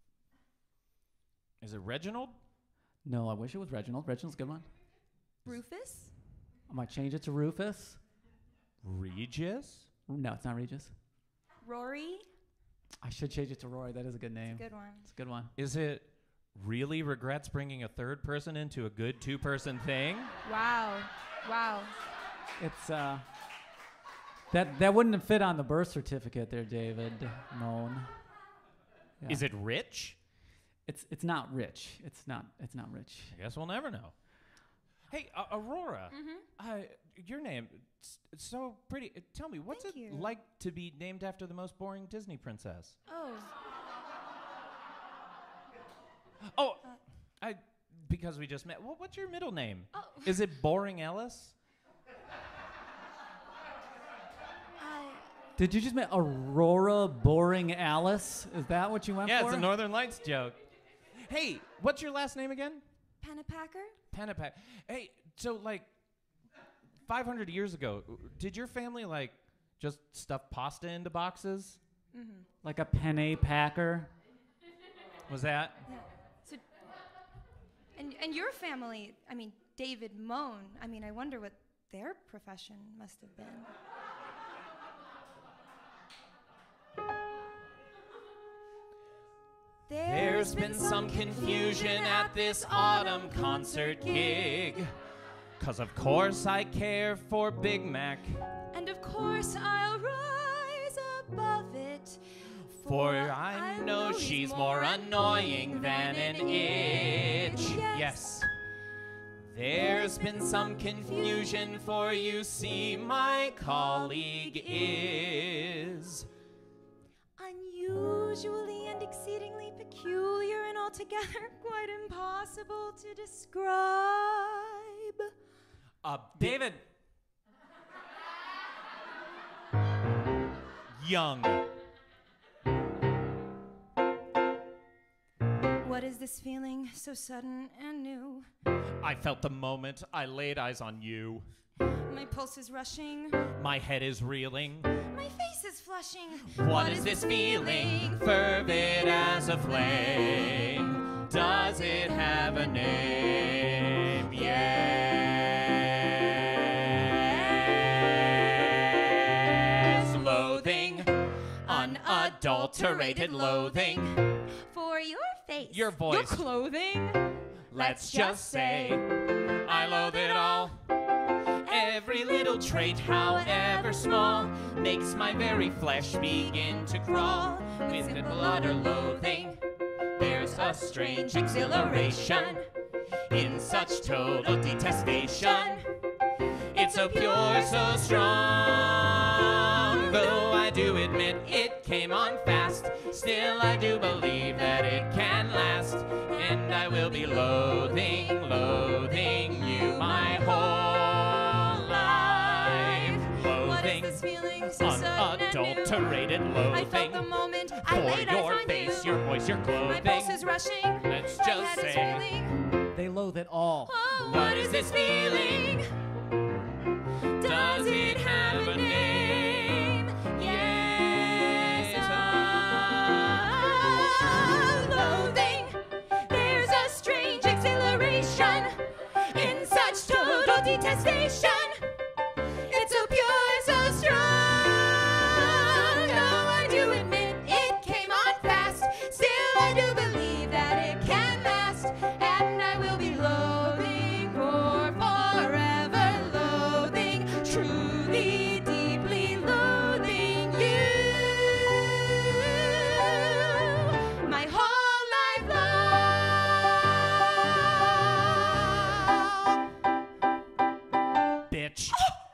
[SPEAKER 3] Is it Reginald?
[SPEAKER 4] No, I wish it was Reginald. Reginald's a good one.
[SPEAKER 5] Rufus?
[SPEAKER 4] I might change it to Rufus.
[SPEAKER 3] Regis?
[SPEAKER 4] No, it's not Regis.
[SPEAKER 5] Rory?
[SPEAKER 4] I should change it to Roy. That is a good name.
[SPEAKER 5] Good one.
[SPEAKER 4] It's a good one.
[SPEAKER 3] Is it really regrets bringing a third person into a good two-person thing?
[SPEAKER 5] Wow. Wow.
[SPEAKER 4] It's uh. That that wouldn't have fit on the birth certificate there, David Moan. Yeah.
[SPEAKER 3] Is it Rich?
[SPEAKER 4] It's it's not rich. It's not it's not rich.
[SPEAKER 3] I guess we'll never know. Hey, uh, Aurora.
[SPEAKER 5] Mm-hmm.
[SPEAKER 3] Uh, your name, it's, it's so pretty. Uh, tell me, what's
[SPEAKER 5] Thank
[SPEAKER 3] it
[SPEAKER 5] you.
[SPEAKER 3] like to be named after the most boring Disney princess?
[SPEAKER 5] Oh.
[SPEAKER 3] Oh, I because we just met. Well, what's your middle name?
[SPEAKER 5] Oh.
[SPEAKER 3] Is it Boring Ellis?
[SPEAKER 5] I.
[SPEAKER 4] Did you just make Aurora Boring Alice? Is that what you went
[SPEAKER 3] Yeah,
[SPEAKER 4] for?
[SPEAKER 3] it's a Northern Lights joke. Hey, what's your last name again?
[SPEAKER 5] Penepacker?
[SPEAKER 3] Penepacker. Hey, so like five hundred years ago, did your family like just stuff pasta into boxes?
[SPEAKER 5] Mm-hmm.
[SPEAKER 4] Like a penne packer.
[SPEAKER 3] Was that?
[SPEAKER 5] Yeah. So. And and your family, I mean, David Moan, I mean, I wonder what their profession must have been.
[SPEAKER 3] There's been some confusion at this autumn concert gig, 'cause of course I care for Big Mac.
[SPEAKER 5] And of course I'll rise above it.
[SPEAKER 3] For I know she's more annoying than an itch. Yes. There's been some confusion, for you see my colleague is
[SPEAKER 5] unusually and exceedingly peculiar and altogether quite impossible to describe.
[SPEAKER 3] Uh, David. Young.
[SPEAKER 5] What is this feeling so sudden and new?
[SPEAKER 3] I felt the moment I laid eyes on you.
[SPEAKER 5] My pulse is rushing.
[SPEAKER 3] My head is reeling.
[SPEAKER 5] My face is flushing.
[SPEAKER 3] What, what is this feeling? Fervid as a flame. Does it have a name? Yes. Loathing. Unadulterated loathing.
[SPEAKER 5] For your face.
[SPEAKER 3] Your voice.
[SPEAKER 5] Your clothing.
[SPEAKER 3] Let's just say I loathe it all. Every little trait, however small, makes my very flesh begin to crawl. With simple utter loathing, there's a strange exhilaration in such total detestation. It's so pure, so strong. Though I do admit it came on fast, still I do believe that it can last. And I will be loathing, loathing you my whole life. Loathing,
[SPEAKER 5] what is this feeling so sudden and new?
[SPEAKER 3] Unadulterated loathing.
[SPEAKER 5] I felt the moment I
[SPEAKER 3] for
[SPEAKER 5] laid eyes
[SPEAKER 3] your
[SPEAKER 5] on
[SPEAKER 3] face,
[SPEAKER 5] you.
[SPEAKER 3] your voice, your clothing.
[SPEAKER 5] My pulse is rushing.
[SPEAKER 3] Let's
[SPEAKER 5] My
[SPEAKER 3] just
[SPEAKER 5] head is
[SPEAKER 3] say
[SPEAKER 5] reeling.
[SPEAKER 4] They loathe it all.
[SPEAKER 5] Oh,
[SPEAKER 3] what is this feeling? Does it have a name? Yes,
[SPEAKER 5] oh, loathing. There's a strange exhilaration in such total detestation. It's so pure, so strong. Though I do admit it came on fast, still I do believe that it can last. And I will be loathing for forever, loathing, truly, deeply loathing you. My whole life long.
[SPEAKER 3] bitch.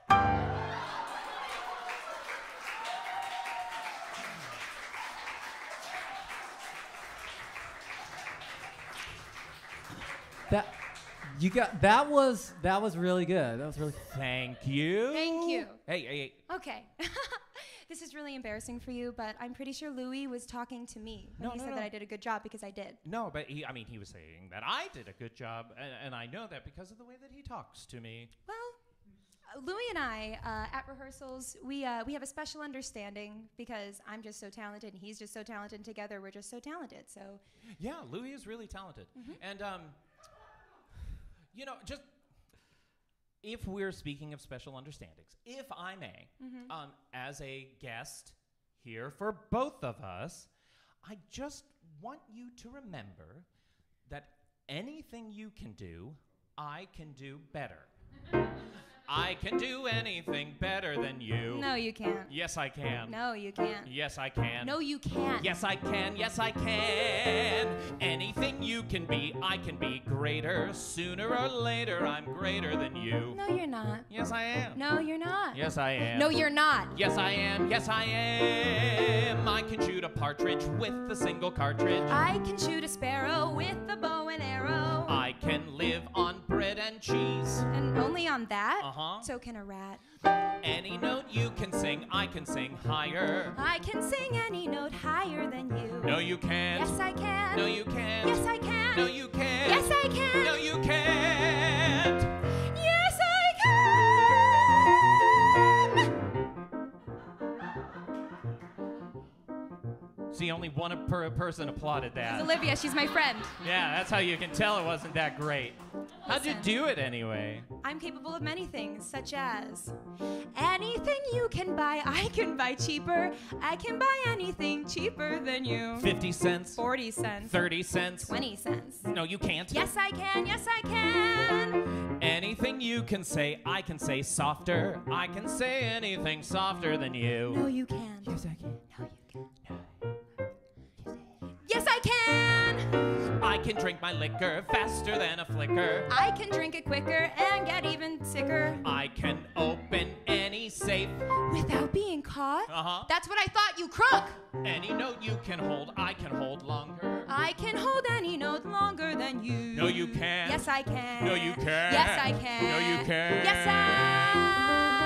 [SPEAKER 4] That you got that was that was really good. That was really
[SPEAKER 3] Thank you.
[SPEAKER 5] Thank you.
[SPEAKER 3] Hey, hey, hey.
[SPEAKER 5] Okay. This is really embarrassing for you, but I'm pretty sure Louis was talking to me when
[SPEAKER 3] No,
[SPEAKER 5] he
[SPEAKER 3] no,
[SPEAKER 5] said
[SPEAKER 3] no.
[SPEAKER 5] that I did a good job, because I did.
[SPEAKER 3] No, but he, I mean, he was saying that I did a good job, and, and I know that because of the way that he talks to me.
[SPEAKER 5] Well, uh, Louis and I, uh, at rehearsals, we, uh, we have a special understanding because I'm just so talented and he's just so talented, and together we're just so talented, so.
[SPEAKER 3] Yeah, Louis is really talented. And, um, you know, just if we're speaking of special understandings, if I may, um, as a guest here for both of us, I just want you to remember that anything you can do, I can do better. I can do anything better than you.
[SPEAKER 5] No, you can't.
[SPEAKER 3] Yes, I can.
[SPEAKER 5] No, you can't.
[SPEAKER 3] Yes, I can.
[SPEAKER 5] No, you can't.
[SPEAKER 3] Yes, I can. Yes, I can. Anything you can be, I can be greater. Sooner or later, I'm greater than you.
[SPEAKER 5] No, you're not.
[SPEAKER 3] Yes, I am.
[SPEAKER 5] No, you're not.
[SPEAKER 3] Yes, I am.
[SPEAKER 5] No, you're not.
[SPEAKER 3] Yes, I am. Yes, I am. I can shoot a partridge with a single cartridge.
[SPEAKER 5] I can shoot a sparrow with a bow and arrow.
[SPEAKER 3] I can live on bread and cheese.
[SPEAKER 5] And only on that?
[SPEAKER 3] Uh-huh.
[SPEAKER 5] So can a rat.
[SPEAKER 3] Any note you can sing, I can sing higher.
[SPEAKER 5] I can sing any note higher than you.
[SPEAKER 3] No, you can't.
[SPEAKER 5] Yes, I can.
[SPEAKER 3] No, you can't.
[SPEAKER 5] Yes, I can.
[SPEAKER 3] No, you can't.
[SPEAKER 5] Yes, I can.
[SPEAKER 3] No, you can't.
[SPEAKER 5] Yes, I can.
[SPEAKER 3] See, only one per person applauded that.
[SPEAKER 5] Olivia, she's my friend.
[SPEAKER 3] Yeah, that's how you can tell it wasn't that great. How'd you
[SPEAKER 5] Listen.
[SPEAKER 3] do it anyway?
[SPEAKER 5] I'm capable of many things, such as anything you can buy, I can buy cheaper. I can buy anything cheaper than you.
[SPEAKER 3] fifty cents?
[SPEAKER 5] forty cents.
[SPEAKER 3] thirty cents?
[SPEAKER 5] twenty cents.
[SPEAKER 3] No, you can't.
[SPEAKER 5] Yes, I can. Yes, I can.
[SPEAKER 3] Anything you can say, I can say softer. I can say anything softer than you.
[SPEAKER 5] No, you can.
[SPEAKER 3] Yes, I can.
[SPEAKER 5] No, you can. Yes, I can.
[SPEAKER 3] I can drink my liquor faster than a flicker.
[SPEAKER 5] I can drink it quicker and get even sicker
[SPEAKER 3] I can open any safe.
[SPEAKER 5] without being caught.
[SPEAKER 3] Uh-huh.
[SPEAKER 5] That's what I thought, you crook.
[SPEAKER 3] Any note you can hold, I can hold longer.
[SPEAKER 5] I can hold any note longer than you.
[SPEAKER 3] No, you can't.
[SPEAKER 5] Yes, I can.
[SPEAKER 3] No, you can't.
[SPEAKER 5] Yes, I can.
[SPEAKER 3] No, you can't.
[SPEAKER 5] Yes, I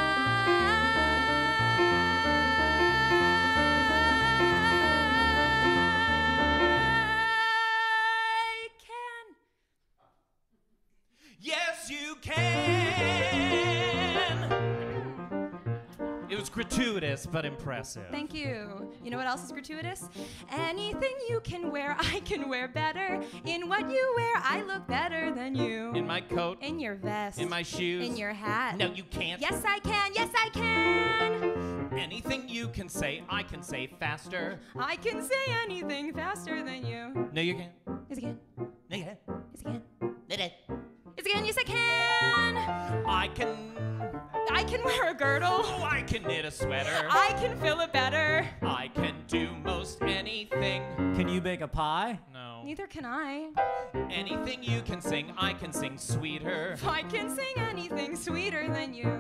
[SPEAKER 5] can.
[SPEAKER 3] Yes, you can. It was gratuitous, but impressive.
[SPEAKER 5] Thank you. You know what else is gratuitous? Anything you can wear, I can wear better. In what you wear, I look better than you.
[SPEAKER 3] In my coat.
[SPEAKER 5] In your vest.
[SPEAKER 3] In my shoes.
[SPEAKER 5] In your hat.
[SPEAKER 3] No, you can't.
[SPEAKER 5] Yes, I can. Yes, I can.
[SPEAKER 3] Anything you can say, I can say faster.
[SPEAKER 5] I can say anything faster than you.
[SPEAKER 3] No, you can't.
[SPEAKER 5] Yes, I can.
[SPEAKER 3] No, you can't.
[SPEAKER 5] Yes, I can.
[SPEAKER 3] No, you can't.
[SPEAKER 5] Yes, I can. Yes, I can.
[SPEAKER 3] I can.
[SPEAKER 5] I can wear a girdle.
[SPEAKER 3] Oh, I can knit a sweater.
[SPEAKER 5] I can fill it better.
[SPEAKER 3] I can do most anything.
[SPEAKER 4] Can you bake a pie?
[SPEAKER 3] No.
[SPEAKER 5] Neither can I.
[SPEAKER 3] Anything you can sing, I can sing sweeter.
[SPEAKER 5] I can sing anything sweeter than you.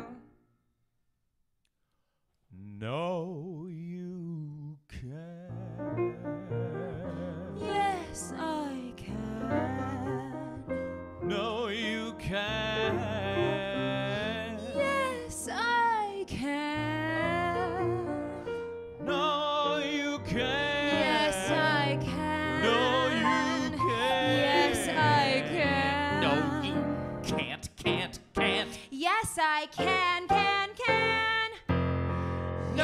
[SPEAKER 3] No, you can.
[SPEAKER 5] Yes, I can.
[SPEAKER 3] No, you can.
[SPEAKER 5] Yes, I can.
[SPEAKER 3] No, you can.
[SPEAKER 5] Yes, I can.
[SPEAKER 3] No, you can.
[SPEAKER 5] Yes, I can.
[SPEAKER 3] No, you can't, can't, can't.
[SPEAKER 5] Yes, I can, can, can.
[SPEAKER 3] No,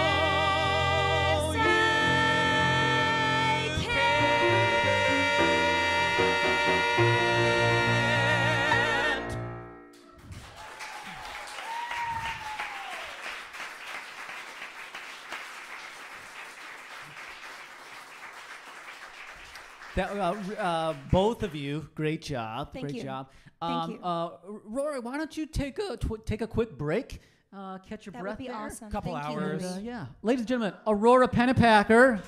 [SPEAKER 5] Yes, I
[SPEAKER 3] you can't.
[SPEAKER 4] That, uh, r- uh, both of you, great job.
[SPEAKER 5] Thank
[SPEAKER 4] great
[SPEAKER 5] you.
[SPEAKER 4] job.
[SPEAKER 5] Thank
[SPEAKER 4] Um,
[SPEAKER 5] you.
[SPEAKER 4] Uh, R- Rory, why don't you take a tw- take a quick break? Uh, catch your
[SPEAKER 5] That
[SPEAKER 4] breath
[SPEAKER 5] would be
[SPEAKER 4] there.
[SPEAKER 5] awesome.
[SPEAKER 3] Couple
[SPEAKER 5] Thank you.
[SPEAKER 3] hours.
[SPEAKER 4] And, uh, yeah, ladies and gentlemen, Aurora Penepacker.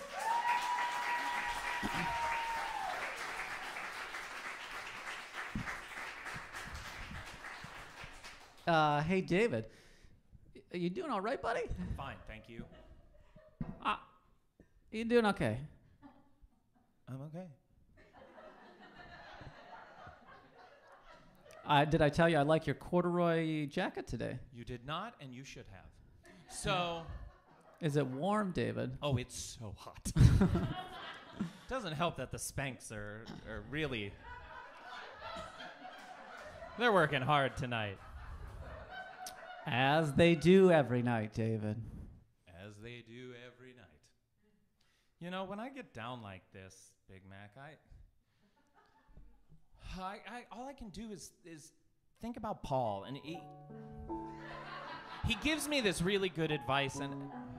[SPEAKER 4] Uh, hey, David, are you doing all right, buddy?
[SPEAKER 3] Fine, thank you.
[SPEAKER 4] Uh, you doing okay?
[SPEAKER 3] I'm okay.
[SPEAKER 4] Uh, did I tell you I like your corduroy jacket today?
[SPEAKER 3] You did not, and you should have. So,
[SPEAKER 4] Is it warm, David?
[SPEAKER 3] oh, it's so hot. Doesn't help that the Spanx are, are really. They're working hard tonight.
[SPEAKER 4] As they do every night, David.
[SPEAKER 3] As they do every night. You know, when I get down like this, Big Mac, I, I, I all I can do is is think about Paul, and he, he gives me this really good advice, and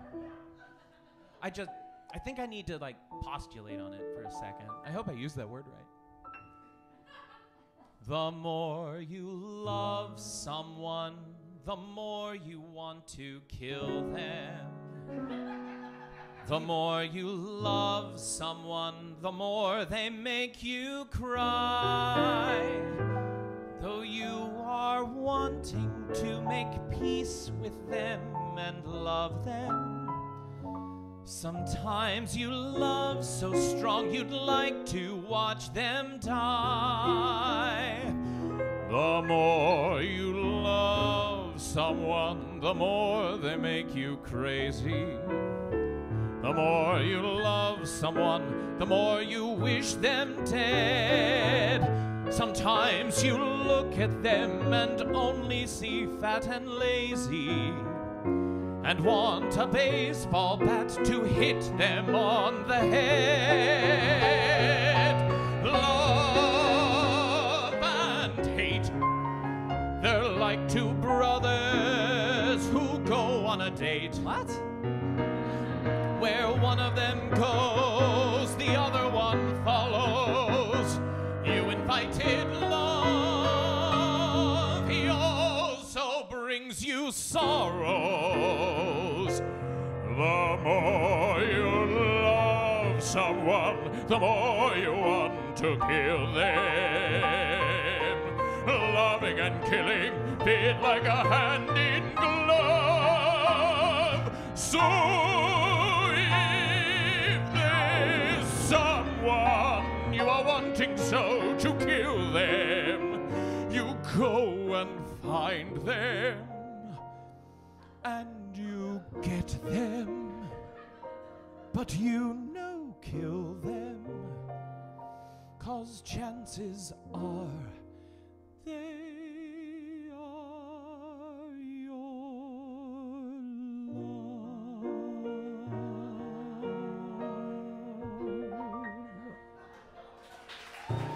[SPEAKER 3] I just, I think I need to like postulate on it for a second. I hope I used that word right. The more you love someone, the more you want to kill them. The more you love someone, the more they make you cry. Though you are wanting to make peace with them and love them, sometimes you love so strong you'd like to watch them die. The more you love someone, the more they make you crazy. The more you love someone, the more you wish them dead. Sometimes you look at them and only see fat and lazy, and want a baseball bat to hit them on the head. Love and hate
[SPEAKER 4] What?
[SPEAKER 3] Where one of them goes, the other one follows. You invited love, he also brings you sorrows. The more you love someone, the more you want to kill them. Loving and killing fit like a hand in glove. So if there's someone you are wanting so to kill them, you go and find them, and you get them, but you know kill them, 'cause chances are they are your love.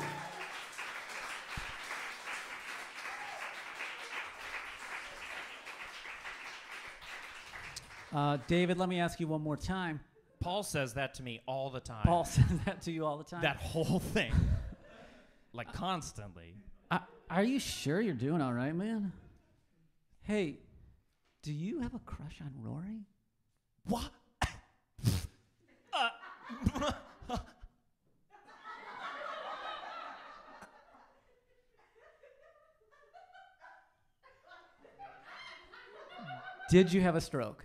[SPEAKER 4] Uh, David, let me ask you one more time.
[SPEAKER 3] Paul says that to me all the time.
[SPEAKER 4] Paul says that to you all the time?
[SPEAKER 3] That whole thing. Like constantly.
[SPEAKER 4] Uh, are you sure you're doing all right, man? Hey, do you have a crush on Rory?
[SPEAKER 3] What? uh,
[SPEAKER 4] Did you have a stroke?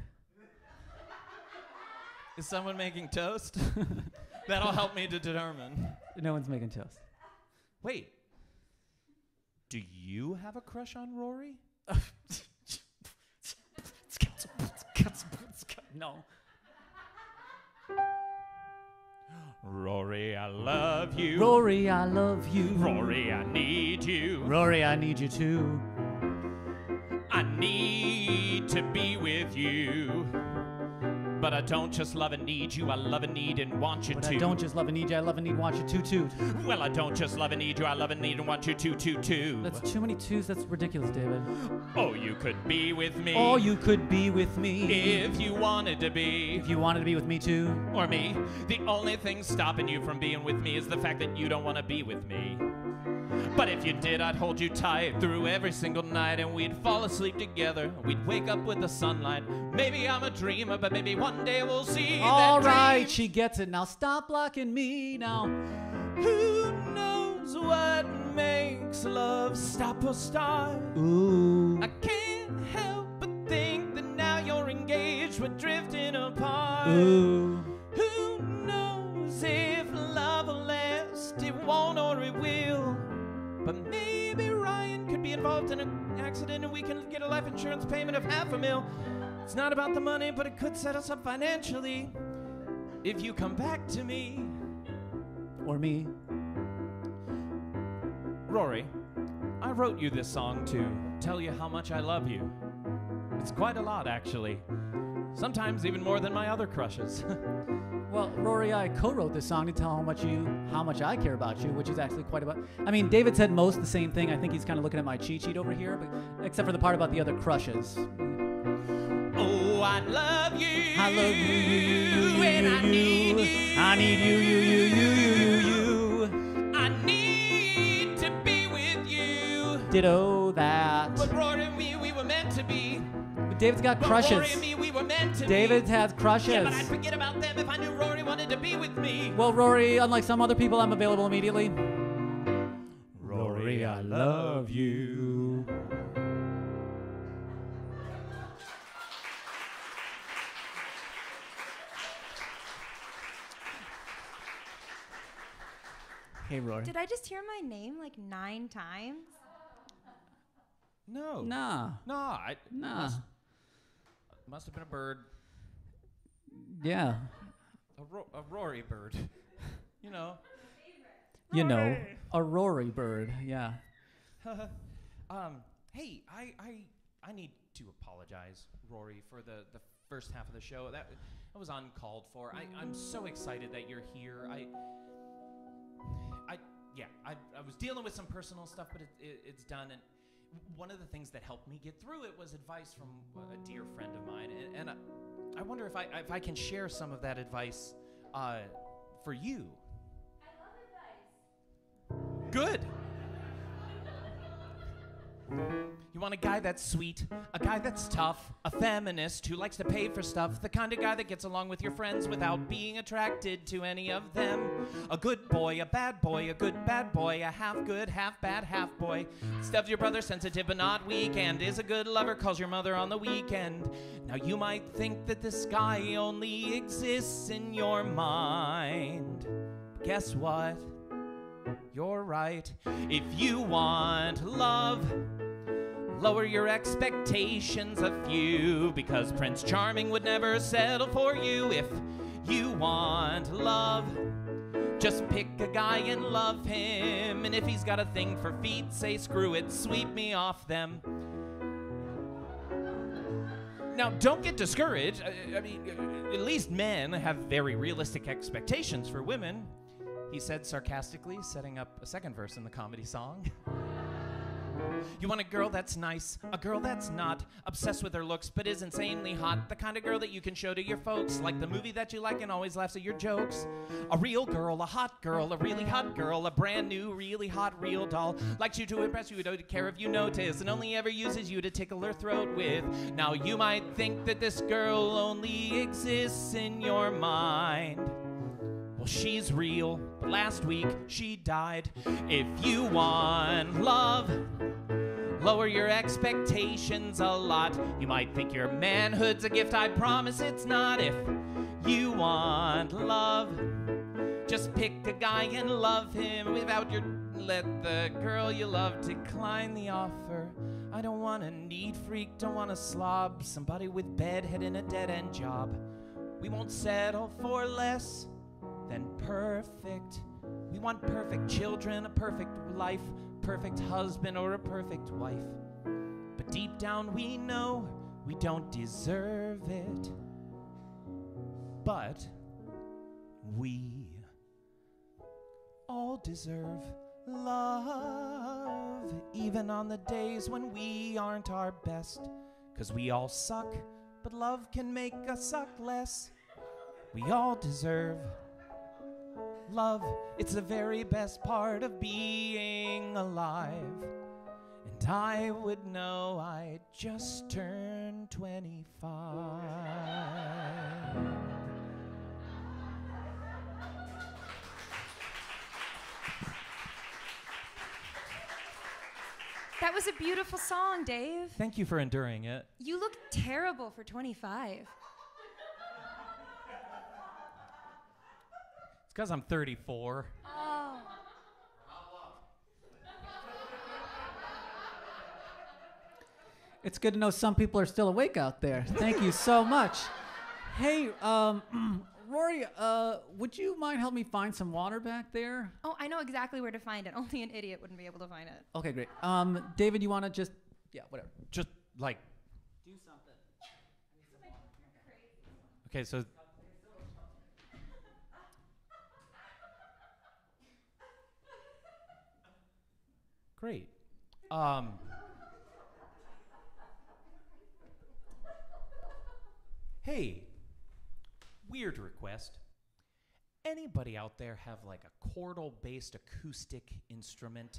[SPEAKER 3] Is someone making toast? That'll help me to determine.
[SPEAKER 4] No one's making toast.
[SPEAKER 3] Wait. Do you have a crush on Rory?
[SPEAKER 4] No.
[SPEAKER 3] Rory, I love you.
[SPEAKER 4] Rory, I love you.
[SPEAKER 3] Rory, I need you.
[SPEAKER 4] Rory, I need you too.
[SPEAKER 3] I need to be with you. But I don't just love and need you, I love and need and want you
[SPEAKER 4] But
[SPEAKER 3] to.
[SPEAKER 4] I don't just love and need you, I love and need want you too too.
[SPEAKER 3] Well, I don't just love and need you, I love and need and want you to, too, too.
[SPEAKER 4] That's too many twos, that's ridiculous, David.
[SPEAKER 3] Oh, you could be with me.
[SPEAKER 4] Oh, you could be with me.
[SPEAKER 3] If you wanted to be.
[SPEAKER 4] If you wanted to be with me too.
[SPEAKER 3] Or me. The only thing stopping you from being with me is the fact that you don't want to be with me. But if you did, I'd hold you tight through every single night, and we'd fall asleep together. We'd wake up with the sunlight. Maybe I'm a dreamer, but maybe one day we'll see
[SPEAKER 4] All
[SPEAKER 3] that
[SPEAKER 4] right,
[SPEAKER 3] dream.
[SPEAKER 4] she gets it. Now stop blocking me now.
[SPEAKER 3] Who knows what makes love stop or start?
[SPEAKER 4] Ooh.
[SPEAKER 3] I can't help but think that now you're engaged, we're drifting apart.
[SPEAKER 4] Ooh.
[SPEAKER 3] Who knows if love will last? It won't or it will. But maybe Ryan could be involved in an accident and we can get a life insurance payment of half a mil. It's not about the money, but it could set us up financially. If you come back to me.
[SPEAKER 4] Or me.
[SPEAKER 3] Rory, I wrote you this song to tell you how much I love you. It's quite a lot, actually. Sometimes even more than my other crushes.
[SPEAKER 4] Well, Rory, I co-wrote this song to tell how much you, how much I care about you, which is actually quite about. I mean, David said most the same thing. I think he's kind of looking at my cheat sheet over here, but except for the part about the other crushes.
[SPEAKER 3] Oh, I love you.
[SPEAKER 4] I love you, you, you, you, you,
[SPEAKER 3] and
[SPEAKER 4] you,
[SPEAKER 3] I need you.
[SPEAKER 4] I need you, you, you, you, you, you, you.
[SPEAKER 3] I need to be with you.
[SPEAKER 4] Ditto that.
[SPEAKER 3] But Rory and me, we were meant to be.
[SPEAKER 4] But David's got
[SPEAKER 3] But
[SPEAKER 4] crushes.
[SPEAKER 3] Rory and me, we were meant to
[SPEAKER 4] David
[SPEAKER 3] be.
[SPEAKER 4] has crushes.
[SPEAKER 3] Yeah, but I'd forget about them if I knew Rory wanted to be with me.
[SPEAKER 4] Well, Rory, unlike some other people, I'm available immediately. Rory, I love you. Hey, Rory.
[SPEAKER 5] Did I just hear my name like nine times?
[SPEAKER 3] No.
[SPEAKER 4] Nah.
[SPEAKER 3] No, I
[SPEAKER 4] Nah.
[SPEAKER 3] Must, must have been a bird.
[SPEAKER 4] Yeah.
[SPEAKER 3] A, ro- a Rory bird. You know.
[SPEAKER 4] You know, a Rory bird. Yeah.
[SPEAKER 3] um, hey, I, I I need to apologize, Rory, for the, the first half of the show. That that was uncalled for. I, I'm so excited that you're here. I I yeah, I, I was dealing with some personal stuff, but it, it, it's done. And one of the things that helped me get through it was advice from a dear friend of mine. And, and I, I wonder if I if I can share some of that advice uh, for you.
[SPEAKER 5] I love advice.
[SPEAKER 3] Good. You want a guy that's sweet, a guy that's tough, a feminist who likes to pay for stuff, the kind of guy that gets along with your friends without being attracted to any of them. A good boy, a bad boy, a good bad boy, a half good, half bad, half boy. Stuffs your brother, sensitive but not weak, and is a good lover, calls your mother on the weekend. Now you might think that this guy only exists in your mind. But guess what? You're right. If you want love, lower your expectations a few, because Prince Charming would never settle for you. If you want love, just pick a guy and love him. And if he's got a thing for feet, say screw it, sweep me off them. Now, don't get discouraged. I, I mean, at least men have very realistic expectations for women, he said sarcastically, setting up a second verse in the comedy song. You want a girl that's nice, a girl that's not obsessed with her looks but is insanely hot, the kind of girl that you can show to your folks, like the movie that you like and always laughs at your jokes. A real girl, a hot girl, a really hot girl, a brand new, really hot, real doll, likes you to impress you, don't care if you notice, and only ever uses you to tickle her throat with. Now you might think that this girl only exists in your mind. Well, she's real, but last week she died. If you want love, lower your expectations a lot. You might think your manhood's a gift, I promise it's not. If you want love, just pick a guy and love him without your... Let the girl you love decline the offer. I don't want a neat freak, don't want a slob, somebody with bedhead and a dead-end job. We won't settle for less than perfect. We want perfect children, a perfect life, perfect husband or a perfect wife. But deep down we know we don't deserve it. But we all deserve love, even on the days when we aren't our best. 'Cause we all suck, but love can make us suck less. We all deserve love. It's the very best part of being alive. And I would know I just turned twenty-five.
[SPEAKER 5] That was a beautiful song, Dave.
[SPEAKER 3] Thank you for enduring it.
[SPEAKER 5] You look terrible for twenty-five.
[SPEAKER 3] It's because I'm thirty-four.
[SPEAKER 5] Oh.
[SPEAKER 4] It's good to know some people are still awake out there. Thank you so much. Hey, um, Rory, uh, would you mind helping me find some water back there?
[SPEAKER 5] Oh, I know exactly where to find it. Only an idiot wouldn't be able to find it.
[SPEAKER 4] Okay, great. Um, David, you want to just, yeah, whatever.
[SPEAKER 3] Just like,
[SPEAKER 4] Do something.
[SPEAKER 3] okay, so. Great. Um, hey, weird request. Anybody out there have like a chordal-based acoustic instrument?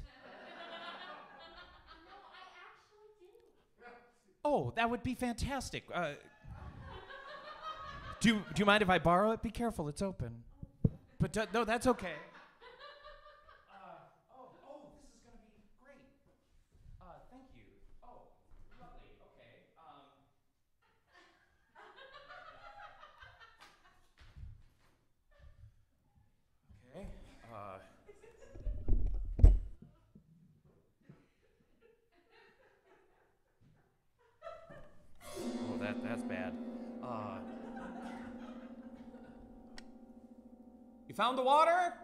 [SPEAKER 5] No, I actually do.
[SPEAKER 3] Oh, that would be fantastic. Uh, do, do you mind if I borrow it? Be careful, it's open. But uh, no, that's okay. That, that's bad. Uh, you found the water?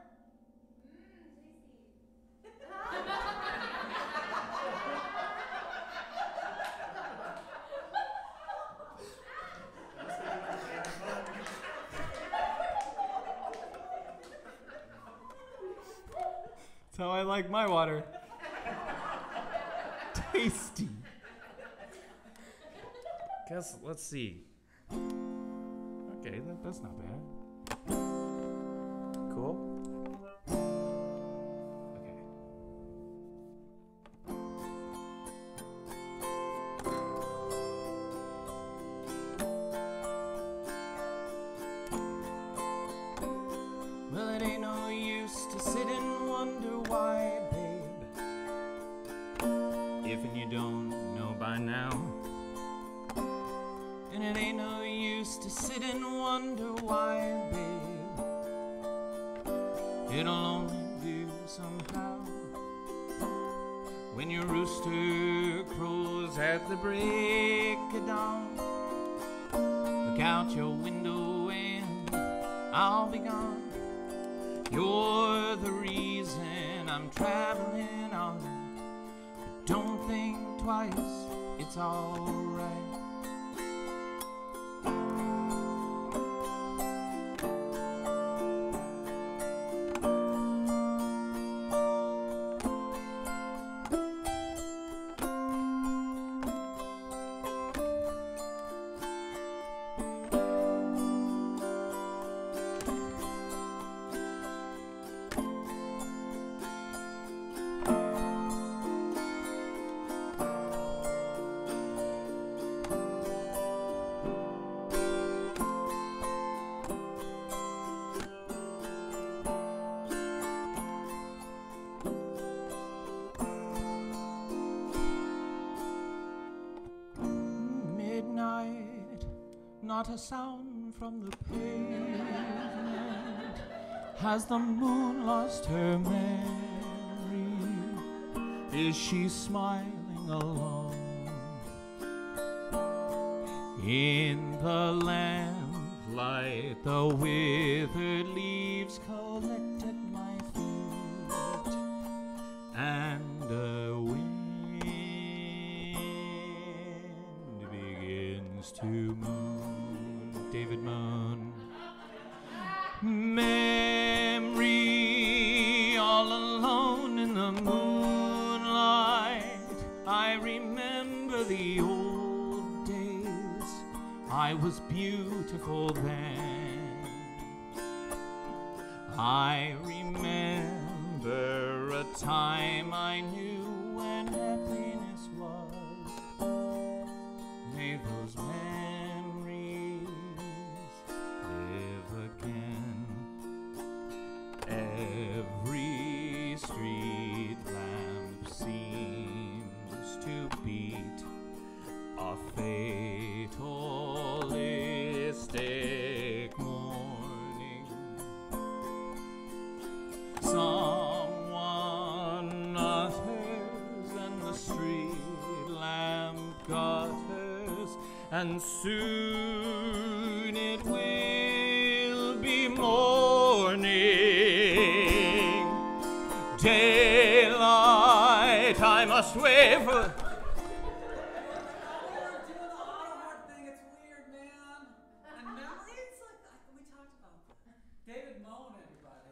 [SPEAKER 3] That's how I like my water. Tasty. Guess, let's see. okay. That, that's not bad. Cool. Okay. Well, it ain't no use to sit and wonder why, babe. If and you don't know by now. And it ain't no use to sit and wonder why, babe. It'll only do somehow. When your rooster crows at the break of dawn, look out your window and I'll be gone. You're the reason I'm traveling on. But don't think twice, it's alright. Not a sound from the pavement. Has the moon lost her memory? Is she smiling alone? In the lamplight, the withered leaves collect at my feet, and a wind begins to moan. David Moan. Memory, all alone in the moonlight. I remember the old days. I was beautiful then. I remember a time I knew when happiness was. May those memories live again. Every street lamp seems to beat a fatalistic morning. Someone utters and the street lamp gutters, and soon it will be morning. Daylight, I must wait for.
[SPEAKER 4] David Moan, everybody.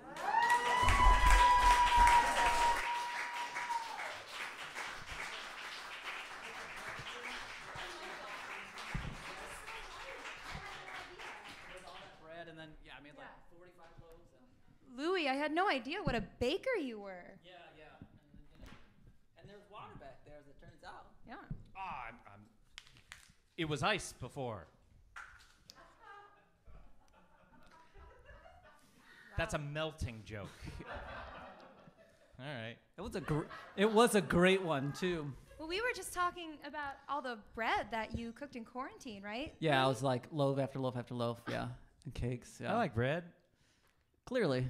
[SPEAKER 2] Bread and then yeah, I made like forty-five loaves and
[SPEAKER 5] Louis, I had no idea what a baker you were.
[SPEAKER 2] yeah, yeah, and then, you know, and there's water back there as it turns out.
[SPEAKER 5] Yeah.
[SPEAKER 3] Ah, I'm, I'm, it was ice before. That's a melting joke. All right.
[SPEAKER 4] It was a gr- it was a great one too.
[SPEAKER 5] Well, we were just talking about all the bread that you cooked in quarantine, right?
[SPEAKER 4] Yeah, I was like loaf after loaf after loaf. Yeah, and cakes. Yeah.
[SPEAKER 3] I like bread.
[SPEAKER 4] Clearly.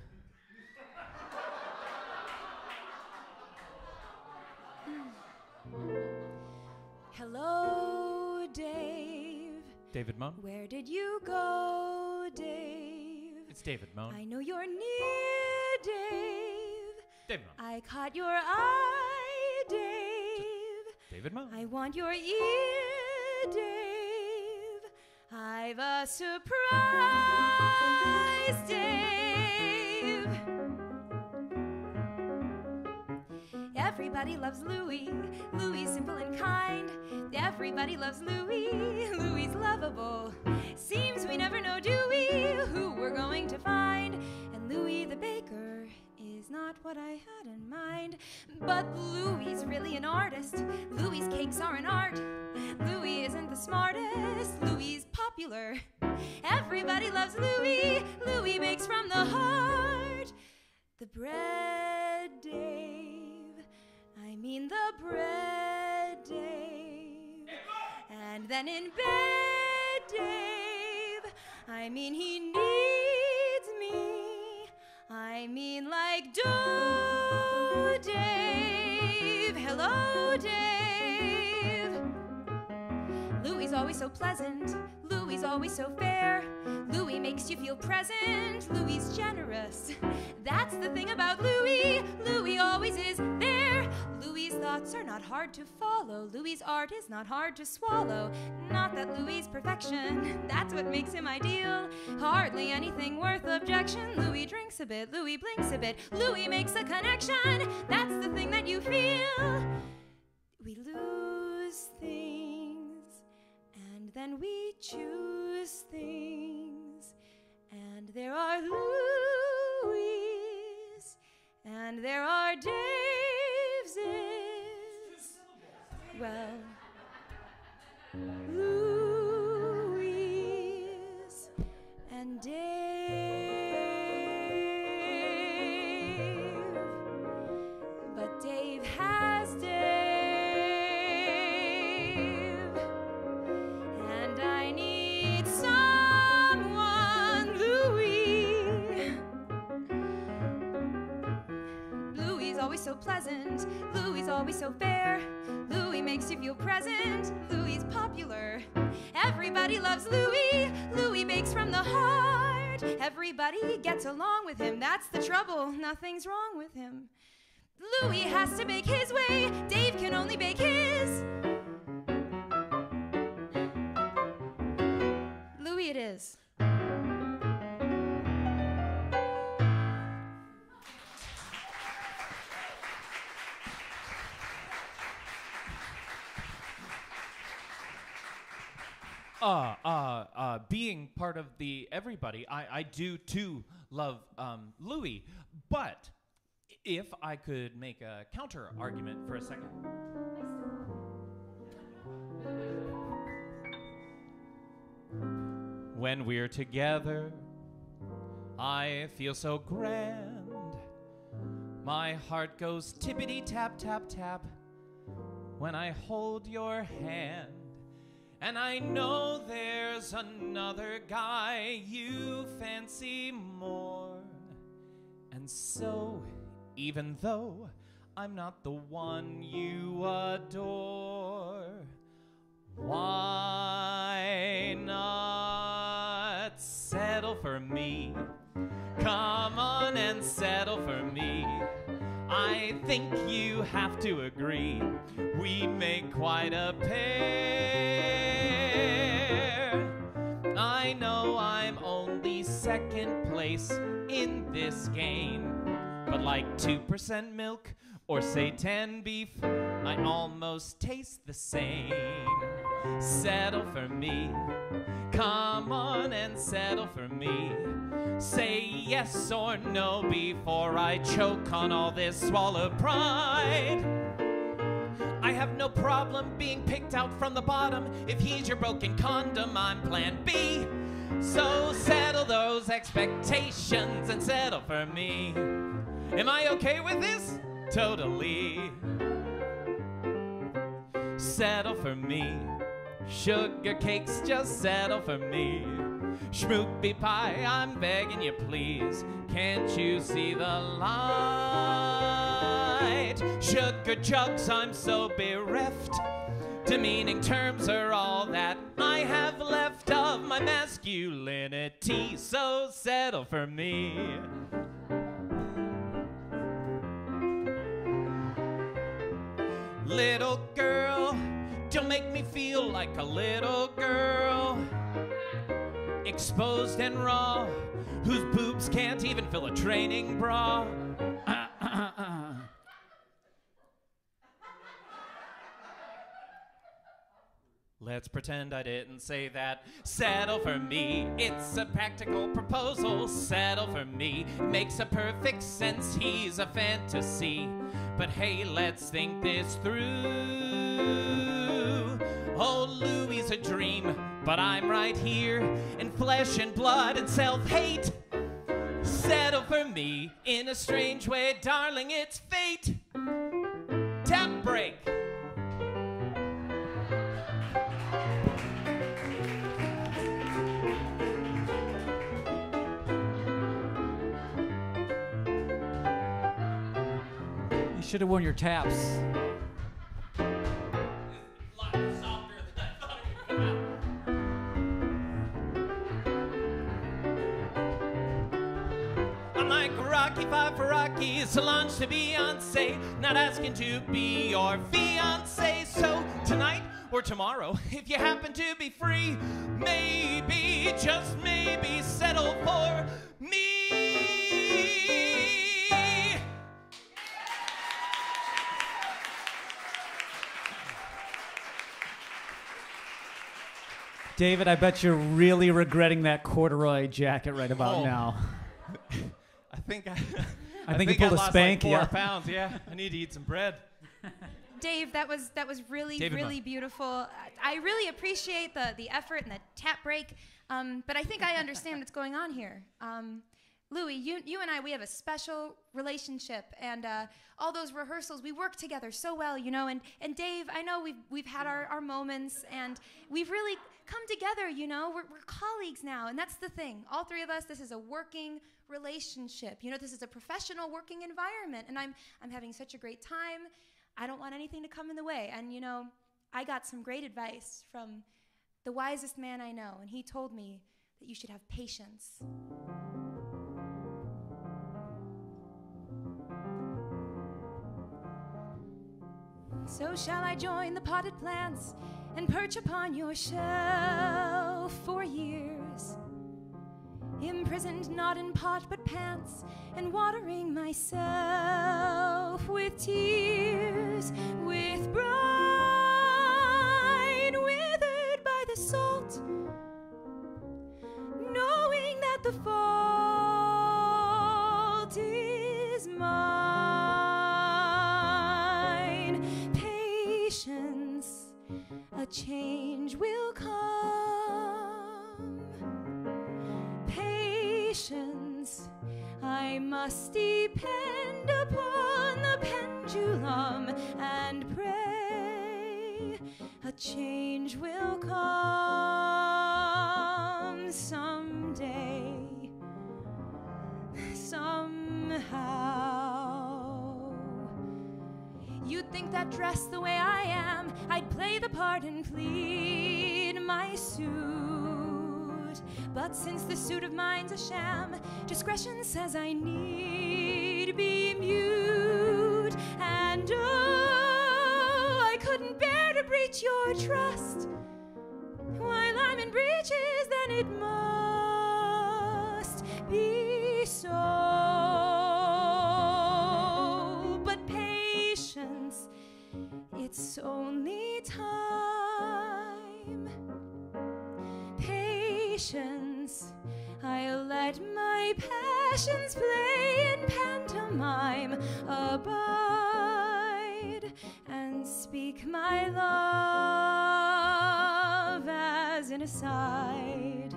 [SPEAKER 5] Hello, Dave.
[SPEAKER 3] David Moan.
[SPEAKER 5] Where did you go, Dave?
[SPEAKER 3] It's David Moan.
[SPEAKER 5] I know you're near, Dave.
[SPEAKER 3] David Moan.
[SPEAKER 5] I caught your eye, Dave.
[SPEAKER 3] David Moan.
[SPEAKER 5] I want your ear, Dave. I've a surprise, Dave. Everybody loves Louis. Louis simple and kind. Everybody loves Louis. Louis lovable. Seems we never know, do we? But Louie's really an artist. Louie's cakes are an art. Louie isn't the smartest. Louie's popular. Everybody loves Louie. Louie bakes from the heart. The bread, Dave. I mean the bread, Dave. And then in bed, Dave. I mean he needs me. I mean like dough, Dave. Hello, Dave. Louie's always so pleasant. Louie's always so fair. Louie makes you feel present. Louie's generous. That's the thing about Louie. Louie always is there. Louie's thoughts are not hard to follow. Louie's art is not hard to swallow. Not that Louie's perfection. That's what makes him ideal. Hardly anything worth objection. Louie drinks a bit. Louie blinks a bit. Louie makes a connection. That's the thing that you feel. We lose things. And then we choose things. And there are Louis, and there are Daveses. Well, Louis and Dave. But Dave has Dave. And I need someone, Louis. Louie's always so pleasant. Louie's always so fair. Louie makes you feel present. Louie's popular. Everybody loves Louie. Louie bakes from the heart. Everybody gets along with him. That's the trouble. Nothing's wrong with him. Louie has to bake his way. Dave can only bake his. Louie it is.
[SPEAKER 3] Uh, uh, uh, being part of the everybody, I, I do too love um, Louis, but if I could make a counter argument for a second. When we're together, I feel so grand. My heart goes tippity tap tap tap when I hold your hand. And I know there's another guy you fancy more. And so, even though I'm not the one you adore, why not settle for me? Come on and settle for me. I think you have to agree, we make quite a pair. I know I'm only second place in this game, but like two percent milk or say ten beef, I almost taste the same. Settle for me, come on and settle for me. Say yes or no before I choke on all this swallowed pride. I have no problem being picked out from the bottom. If he's your broken condom, I'm plan B. So settle those expectations and settle for me. Am I okay with this? Totally. Settle for me. Sugar cakes, just settle for me. Schmoopy pie, I'm begging you please. Can't you see the light? Sugar jugs, I'm so bereft. Demeaning terms are all that I have left of my masculinity. So settle for me. Little girl, don't make me feel like a little girl, exposed and raw, whose boobs can't even fill a training bra. Uh, uh, uh. let's pretend I didn't say that. Settle for me, it's a practical proposal. Settle for me, makes a perfect sense. He's a fantasy, but hey, let's think this through. Oh, Louie's a dream, but I'm right here in flesh and blood and self-hate. Settle for me in a strange way, darling, it's fate. Tap break.
[SPEAKER 4] You should have worn your taps. Five for Rocky, Solange to Beyonce, not asking to be your fiance. So tonight or tomorrow, if you happen to be free, maybe, just maybe, settle for me. David, I bet you're really regretting that corduroy jacket right about
[SPEAKER 3] Oh.
[SPEAKER 4] now.
[SPEAKER 3] I think I,
[SPEAKER 4] I think you pulled
[SPEAKER 3] I
[SPEAKER 4] a
[SPEAKER 3] lost
[SPEAKER 4] spank,
[SPEAKER 3] like four
[SPEAKER 4] yeah.
[SPEAKER 3] pounds. Yeah, I need to eat some bread.
[SPEAKER 5] Dave, that was that was really
[SPEAKER 3] David
[SPEAKER 5] really
[SPEAKER 3] Moan.
[SPEAKER 5] beautiful. I, I really appreciate the the effort and the tap break. Um, but I think I understand what's going on here. Um, Louie, you you and I, we have a special relationship, and uh, all those rehearsals, we work together so well, you know. And and Dave, I know we've we've had our, our moments, and we've really come together, you know. We're we're colleagues now, and that's the thing. All three of us, this is a working relationship. You know, this is a professional working environment, and I'm I'm having such a great time. I don't want anything to come in the way. And you know, I got some great advice from the wisest man I know, and he told me that you should have patience. So shall I join the potted plants and perch upon your shelf for years, imprisoned not in pot but pants, and watering myself with tears, with brine withered by the salt, knowing that the fault is mine. Patience, a change will come. Patience, I must depend upon the pendulum and pray a change will come someday, somehow. You'd think that dressed the way I am, I'd play the part and plead my suit. But since the suit of mine's a sham, discretion says I need be mute. And oh, I couldn't bear to breach your trust. While I'm in breeches, then it must be so. But patience, it's only time. Patience, I'll let my passions play in pantomime. Abide and speak my love as an aside.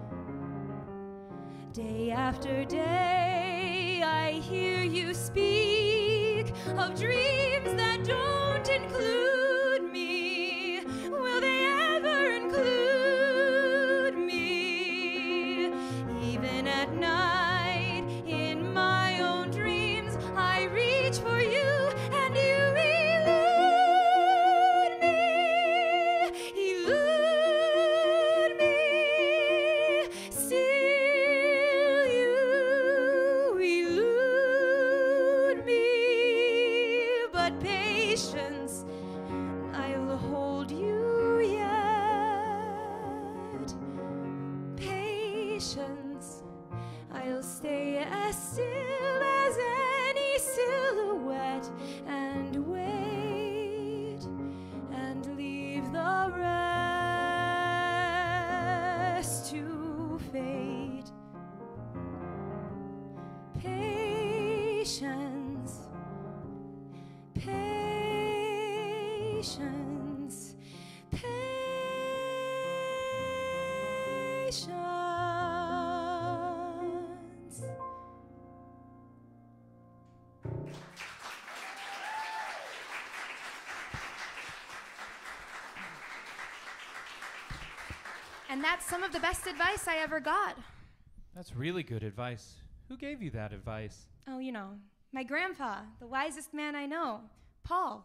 [SPEAKER 5] Day after day I hear you speak of dreams that don't include me. Will they ever include me? Even at night in my own dreams I reach for you and you elude me, elude me. Still you elude me. But patience, I'll hold you yet. Patience, I'll stay as still as any silhouette and wait and leave the rest Patience. Patience. Patience. And that's some of the best advice I ever got.
[SPEAKER 3] That's really good advice. Who gave you that advice?
[SPEAKER 5] Oh, you know, my grandpa, the wisest man I know, Paul.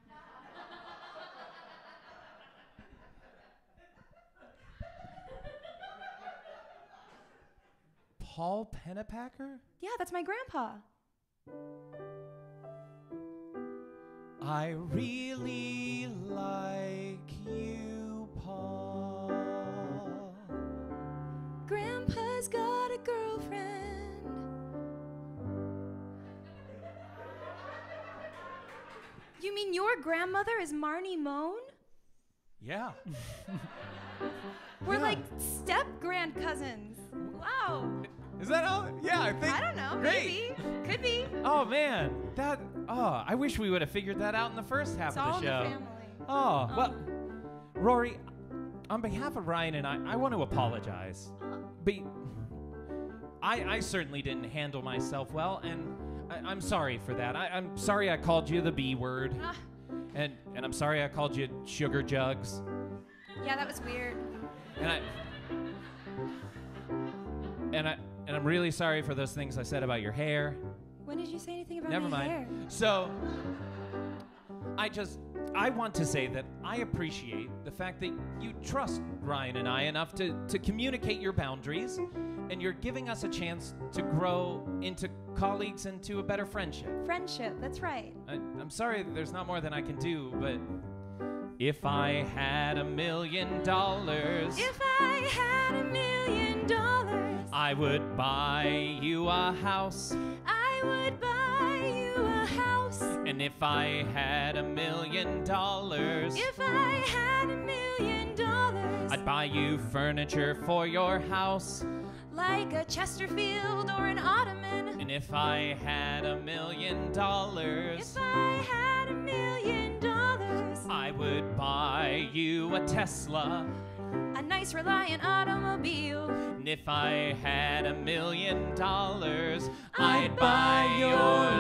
[SPEAKER 3] Paul Penepacker?
[SPEAKER 5] Yeah, that's my grandpa.
[SPEAKER 3] I really like you, Paul.
[SPEAKER 5] Grandpa's got a girlfriend. You mean your grandmother is Marnie Moan?
[SPEAKER 3] Yeah.
[SPEAKER 5] We're
[SPEAKER 3] Yeah.
[SPEAKER 5] like step-grand cousins. Wow.
[SPEAKER 3] Is that all? Yeah, I think.
[SPEAKER 5] I don't know.
[SPEAKER 3] Great.
[SPEAKER 5] Maybe. Could be.
[SPEAKER 3] Oh man, that. Oh, I wish we would have figured that out in the first half
[SPEAKER 5] It's
[SPEAKER 3] of
[SPEAKER 5] all
[SPEAKER 3] the
[SPEAKER 5] in
[SPEAKER 3] show.
[SPEAKER 5] the family.
[SPEAKER 3] Oh well,
[SPEAKER 5] Um,
[SPEAKER 3] Rory, on behalf of Ryan and I, I want to apologize. Be, I, I certainly didn't handle myself well, and I, I'm sorry for that. I, I'm sorry I called you the B word,
[SPEAKER 5] Ah.
[SPEAKER 3] and and I'm sorry I called you sugar jugs,
[SPEAKER 5] Yeah, that was weird.
[SPEAKER 3] and I and I and I'm really sorry for those things I said about your hair.
[SPEAKER 5] When did you say anything about
[SPEAKER 3] Never
[SPEAKER 5] my
[SPEAKER 3] mind.
[SPEAKER 5] hair?
[SPEAKER 3] So, I just, I want to say that I appreciate the fact that you trust Ryan and I enough to, to communicate your boundaries, and you're giving us a chance to grow into colleagues and to a better friendship.
[SPEAKER 5] Friendship, that's right.
[SPEAKER 3] I, I'm sorry that there's not more than I can do, but if I had a million dollars,
[SPEAKER 5] If I had a million dollars,
[SPEAKER 3] I would buy you a house.
[SPEAKER 5] I would buy you a house.
[SPEAKER 3] And if I had a million dollars,
[SPEAKER 5] If I had a million dollars,
[SPEAKER 3] I'd buy you furniture for your house.
[SPEAKER 5] like a Chesterfield or an Ottoman.
[SPEAKER 3] And if I had a million dollars,
[SPEAKER 5] If I had a million dollars,
[SPEAKER 3] I would buy you a Tesla.
[SPEAKER 5] a nice Reliant automobile.
[SPEAKER 3] And if I had a million dollars,
[SPEAKER 5] I'd
[SPEAKER 3] I'd buy your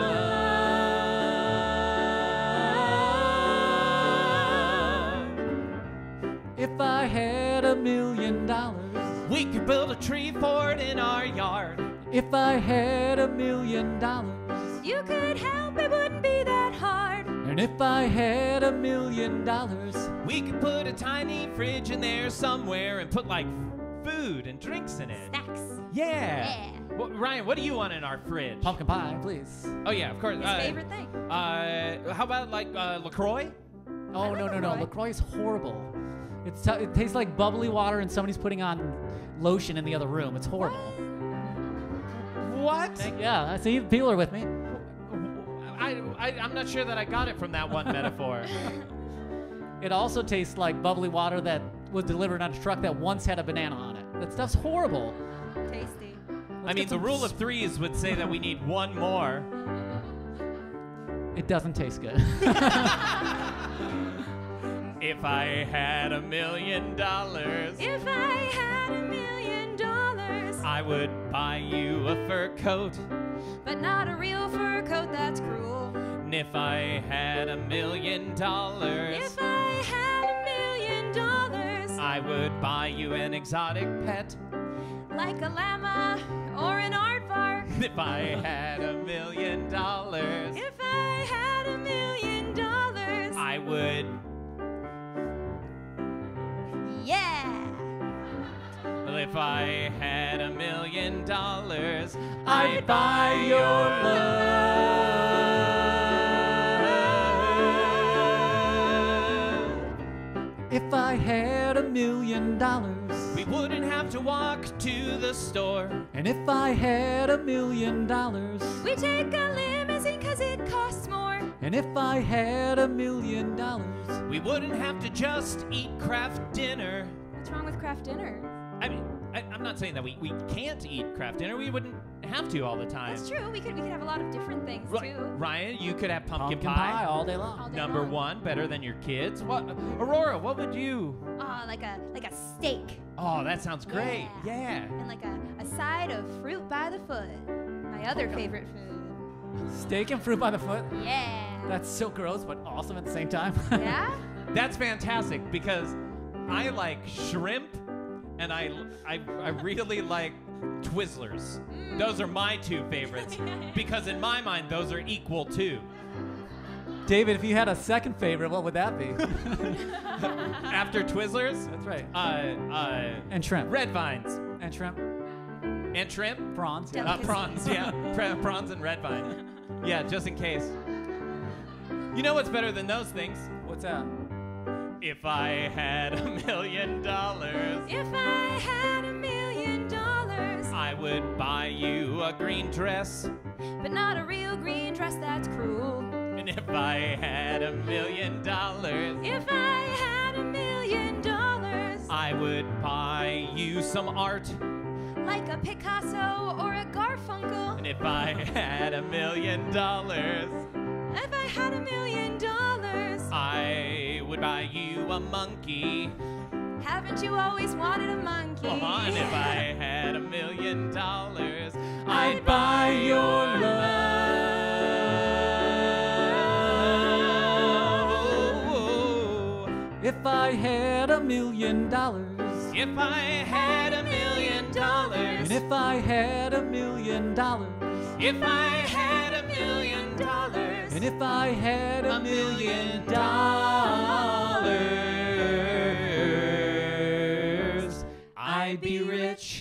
[SPEAKER 3] love.
[SPEAKER 4] If I had a million dollars,
[SPEAKER 3] We could build a tree fort in our yard.
[SPEAKER 4] if I had a million dollars,
[SPEAKER 5] You could help, it wouldn't be that hard.
[SPEAKER 4] and if I had a million dollars,
[SPEAKER 3] We could put a tiny fridge in there somewhere and put like food and drinks in it.
[SPEAKER 5] Snacks.
[SPEAKER 3] Yeah.
[SPEAKER 5] Yeah.
[SPEAKER 3] Well, Ryan, what do you want in our fridge?
[SPEAKER 4] pumpkin pie, please.
[SPEAKER 3] Oh yeah, of course.
[SPEAKER 5] His
[SPEAKER 3] uh,
[SPEAKER 5] favorite thing.
[SPEAKER 3] Uh, how about like uh, LaCroix?
[SPEAKER 4] Oh, no, no, no.
[SPEAKER 5] LaCroix.
[SPEAKER 4] LaCroix is horrible. It's t- it tastes like bubbly water and somebody's putting on lotion in the other room. It's horrible.
[SPEAKER 3] What?
[SPEAKER 4] Yeah, I see people are with me.
[SPEAKER 3] I, I I'm not sure that I got it from that one metaphor.
[SPEAKER 4] It also tastes like bubbly water that was delivered on a truck that once had a banana on it. That stuff's horrible.
[SPEAKER 5] Tasty.
[SPEAKER 3] I mean,
[SPEAKER 4] get
[SPEAKER 3] the
[SPEAKER 4] some
[SPEAKER 3] rule of
[SPEAKER 4] s-
[SPEAKER 3] threes would say that we need one more.
[SPEAKER 4] It doesn't taste good.
[SPEAKER 3] If I had a million dollars,
[SPEAKER 5] If I had a million dollars,
[SPEAKER 3] I would buy you a fur coat.
[SPEAKER 5] but not a real fur coat, that's cruel.
[SPEAKER 3] And if I had a million dollars,
[SPEAKER 5] If I had a million dollars,
[SPEAKER 3] I would buy you an exotic pet.
[SPEAKER 5] like a llama or an aardvark.
[SPEAKER 3] If I had a million dollars,
[SPEAKER 5] If I had a million dollars,
[SPEAKER 3] I would.
[SPEAKER 5] yeah.
[SPEAKER 3] Well, if I had a million dollars,
[SPEAKER 4] I'd buy your love. If I had a million dollars,
[SPEAKER 3] we wouldn't have to walk to the store.
[SPEAKER 4] and if I had a million dollars,
[SPEAKER 5] We take a limousine cause it costs more.
[SPEAKER 4] and if I had a million dollars,
[SPEAKER 3] We wouldn't have to just eat craft dinner.
[SPEAKER 5] What's wrong with craft dinner?
[SPEAKER 3] I mean, I, I'm not saying that we, we can't eat craft dinner. We wouldn't have to all the time.
[SPEAKER 5] That's true. We could we could have a lot of different things
[SPEAKER 3] Ri-
[SPEAKER 5] too.
[SPEAKER 3] Ryan, you could have pumpkin,
[SPEAKER 4] Pumpkin pie all day long.
[SPEAKER 5] All day
[SPEAKER 3] Number
[SPEAKER 5] long.
[SPEAKER 3] one, better than your kids. What, Aurora? What would you?
[SPEAKER 5] Uh, like a like a steak.
[SPEAKER 3] Oh, that sounds great.
[SPEAKER 5] Yeah.
[SPEAKER 3] Yeah.
[SPEAKER 5] And like a, a side of fruit by the foot. My other favorite food.
[SPEAKER 4] Steak and fruit by the foot.
[SPEAKER 5] Yeah.
[SPEAKER 4] That's so gross, but awesome at the same time.
[SPEAKER 5] Yeah?
[SPEAKER 3] That's fantastic because I like shrimp and I I, I really like Twizzlers.
[SPEAKER 5] Mm.
[SPEAKER 3] Those are my two favorites because in my mind those are equal too.
[SPEAKER 4] David, if you had a second favorite, what would that be?
[SPEAKER 3] After Twizzlers,
[SPEAKER 4] That's right.
[SPEAKER 3] uh, uh,
[SPEAKER 4] And shrimp.
[SPEAKER 3] red vines
[SPEAKER 4] And shrimp.
[SPEAKER 3] and shrimp,
[SPEAKER 4] Prawns. Yeah.
[SPEAKER 3] uh,
[SPEAKER 5] Delicacy.
[SPEAKER 3] prawns, yeah, Pra- prawns and red vine, yeah, just in case. You know what's better than those things?
[SPEAKER 4] What's that?
[SPEAKER 3] If I had a million dollars,
[SPEAKER 5] If I had a million dollars,
[SPEAKER 3] I would buy you a green dress.
[SPEAKER 5] but not a real green dress that's cruel.
[SPEAKER 3] And if I had a million dollars,
[SPEAKER 5] If I had a million dollars,
[SPEAKER 3] I would buy you some art.
[SPEAKER 5] like a Picasso or a Garfunkel.
[SPEAKER 3] And if I had a million dollars,
[SPEAKER 5] If I had a million dollars,
[SPEAKER 3] I would buy you a monkey.
[SPEAKER 5] haven't you always wanted a monkey?
[SPEAKER 3] Oh, and if I had a million dollars,
[SPEAKER 5] I'd buy your
[SPEAKER 3] love.
[SPEAKER 4] If I had a million dollars.
[SPEAKER 3] If I had a million dollars,
[SPEAKER 4] And if I had a million dollars.
[SPEAKER 3] if I had a million dollars,
[SPEAKER 4] And if I had a
[SPEAKER 3] a million
[SPEAKER 4] million dollars, I'd be rich.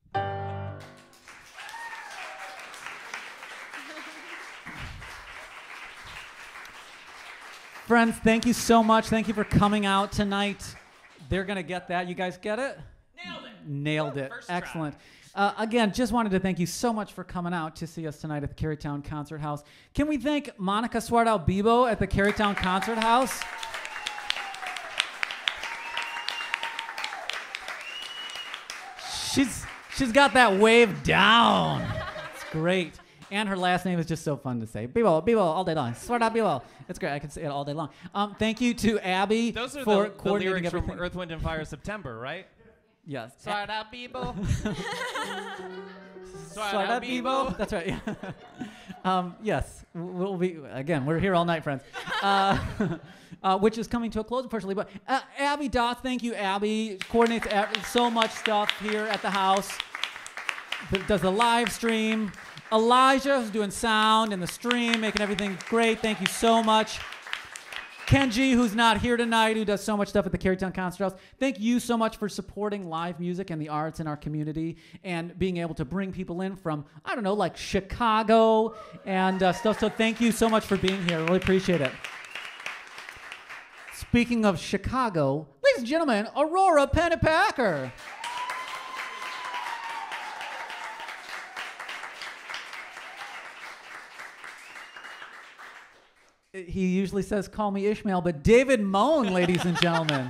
[SPEAKER 4] Friends, thank you so much. Thank you for coming out tonight. They're going to get that. You guys get it?
[SPEAKER 3] nailed it.
[SPEAKER 4] Nailed it.
[SPEAKER 3] First try.
[SPEAKER 4] Excellent. Uh, again, just wanted to thank you so much for coming out to see us tonight at the Kerrytown Concert House. Can we thank Monica Swardell-Bebo at the Kerrytown Concert House? She's she's got that wave down. It's great. And her last name is just so fun to say. Bebo, Bebo, all day long. Swardell-Bebo. It's great. I can say it all day long. Um, thank you to Abby
[SPEAKER 3] Those are
[SPEAKER 4] for
[SPEAKER 3] the, the
[SPEAKER 4] coordinating
[SPEAKER 3] lyrics
[SPEAKER 4] everything.
[SPEAKER 3] from Earth, Wind, and Fire September, right?
[SPEAKER 4] Yes.
[SPEAKER 3] Start out, people.
[SPEAKER 4] Swardell-Bebo. That's right. Yeah. um, yes, we'll be again. We're here all night, friends. Uh, uh, which is coming to a close, unfortunately. But uh, Abby Doth, thank you, Abby. Coordinates ab- so much stuff here at the house. Th- Does the live stream. Elijah, who's doing sound and the stream, making everything great. Thank you so much. Kenji, who's not here tonight, who does so much stuff at the Kerrytown Concert House. Thank you so much for supporting live music and the arts in our community and being able to bring people in from, I don't know, like Chicago and uh, stuff. So thank you so much for being here. Really appreciate it. Speaking of Chicago, ladies and gentlemen, Aurora Penepacker. He usually says, call me Ishmael, but David Moan, ladies and gentlemen.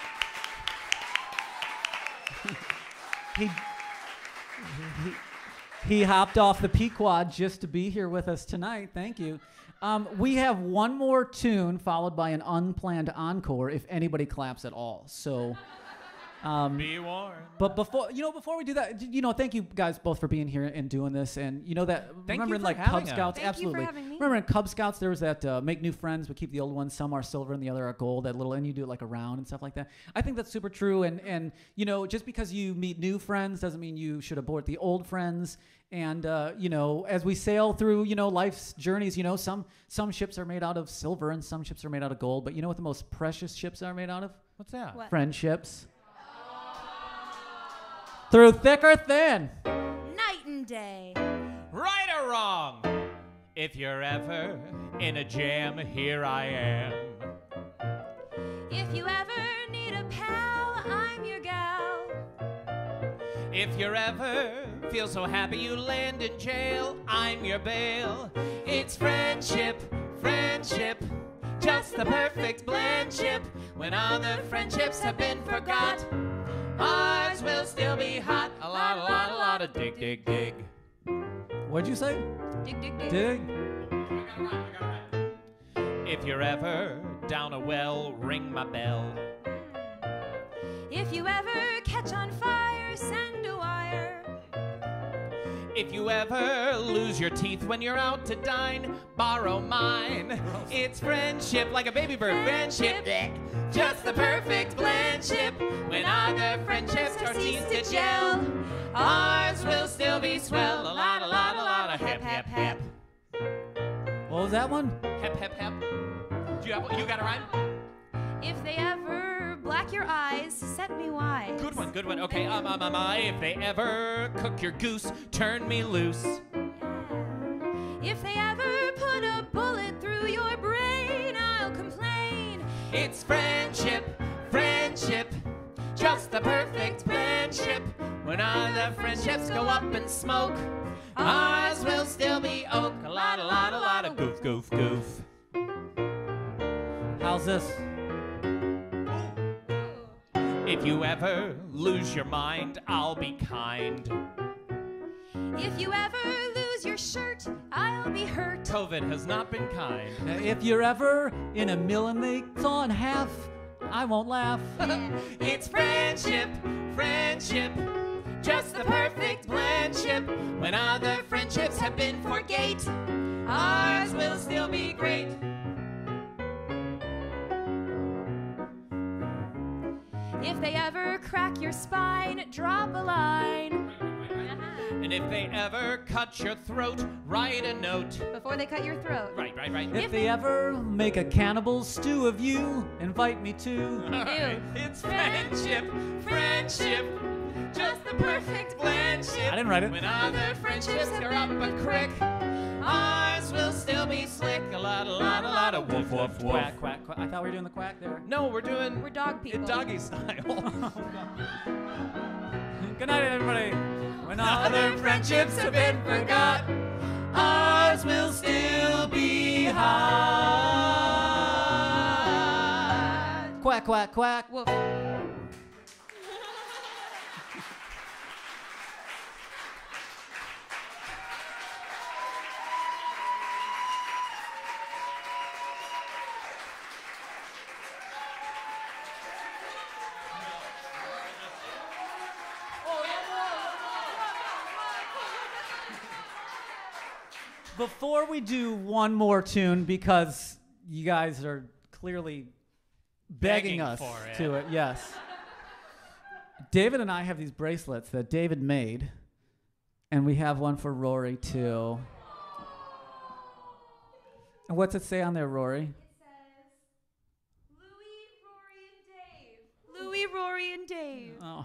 [SPEAKER 4] he, he, he hopped off the Pequod just to be here with us tonight. Thank you. Um, we have one more tune followed by an unplanned encore if anybody claps at all. So... Um,
[SPEAKER 3] Be warned.
[SPEAKER 4] But before, you know, before we do that, you know, thank you guys both for being here and doing this. And you know that,
[SPEAKER 3] Thank
[SPEAKER 4] remember
[SPEAKER 3] you
[SPEAKER 4] in
[SPEAKER 3] for
[SPEAKER 4] like
[SPEAKER 3] having
[SPEAKER 4] Cub
[SPEAKER 3] us.
[SPEAKER 4] Scouts,
[SPEAKER 5] Thank you for
[SPEAKER 4] absolutely.
[SPEAKER 5] having me.
[SPEAKER 4] Remember in Cub Scouts there was that uh, make new friends but keep the old ones. Some are silver and the other are gold. That little, and you do it like around and stuff like that. I think that's super true. And and you know, just because you meet new friends doesn't mean you should abort the old friends. And uh, you know, as we sail through, you know, life's journeys, you know, some some ships are made out of silver and some ships are made out of gold. But you know what the most precious ships are made out of?
[SPEAKER 3] What's that?
[SPEAKER 5] What?
[SPEAKER 4] Friendships. Through thick or thin.
[SPEAKER 5] Night and day.
[SPEAKER 3] Right or wrong? If you're ever in a jam, here I am.
[SPEAKER 5] If you ever need a pal, I'm your gal.
[SPEAKER 3] If you're ever feel so happy you land in jail, I'm your bail. It's friendship, friendship, just the perfect blend ship. When other friendships have been forgot, ours will still be hot. A lot, a lot, a lot of dig, dig, dig.
[SPEAKER 4] What'd you say?
[SPEAKER 5] Dig, dig, dig.
[SPEAKER 4] Dig.
[SPEAKER 3] If you're ever down a well, ring my bell.
[SPEAKER 5] If you ever catch on fire, send a wire.
[SPEAKER 3] If you ever lose your teeth when you're out to dine, borrow mine. It's friendship like a baby bird. Friendship, just the perfect blendship. When other friendships are teeth to gel, ours will still be swell. A lot, a lot, a lot of hep, hep, hep.
[SPEAKER 4] What was that one?
[SPEAKER 3] Hep, hep, hep. Do you have? You got a rhyme?
[SPEAKER 5] If they ever black your eyes, set me wise.
[SPEAKER 3] Good one, good one. Okay, um, um, um, uh, if they ever cook your goose, turn me loose.
[SPEAKER 5] If they ever put a bullet through your brain, I'll complain.
[SPEAKER 3] It's friendship, friendship, just the perfect friendship. When other friendships go up in smoke, ours will still be oak. A lot, a lot, a lot of goof, goof, goof.
[SPEAKER 4] How's this?
[SPEAKER 3] If you ever lose your mind, I'll be kind.
[SPEAKER 5] If you ever lose your shirt, I'll be hurt.
[SPEAKER 3] COVID has not been kind.
[SPEAKER 4] Uh, if you're ever in a mill and they saw in half, I won't laugh.
[SPEAKER 3] It's friendship, friendship, just the perfect blendship. When other friendships have been forgate, ours will still be great.
[SPEAKER 5] If they ever crack your spine, drop a line.
[SPEAKER 3] And if they ever cut your throat, write a note.
[SPEAKER 5] Before they cut your throat.
[SPEAKER 3] Right, right, right.
[SPEAKER 4] If they ever make a cannibal stew of you, invite me too.
[SPEAKER 3] All right. It's friendship, friendship, just the perfect blendship.
[SPEAKER 4] I didn't write it.
[SPEAKER 3] When other friendships are up a crick, ours will still be slick. A lot, a lot, a lot of woof, woof, woof.
[SPEAKER 4] Quack, quack, quack. I thought we were doing the quack there.
[SPEAKER 3] No, we're doing
[SPEAKER 5] We're dog people.
[SPEAKER 3] it doggy style.
[SPEAKER 4] Good night, everybody. When
[SPEAKER 3] Other friendships have been forgot, ours will still be hot.
[SPEAKER 4] Quack, quack, quack.
[SPEAKER 5] Woof.
[SPEAKER 4] Before we do one more tune, because you guys are clearly begging,
[SPEAKER 3] Begging
[SPEAKER 4] us
[SPEAKER 3] for it.
[SPEAKER 4] to it, yes. David and I have these bracelets that David made, and we have one for Rory too. And what's it say on there, Rory?
[SPEAKER 5] It says, Louie, Rory, and Dave. Louie, Rory, and Dave.
[SPEAKER 4] Oh.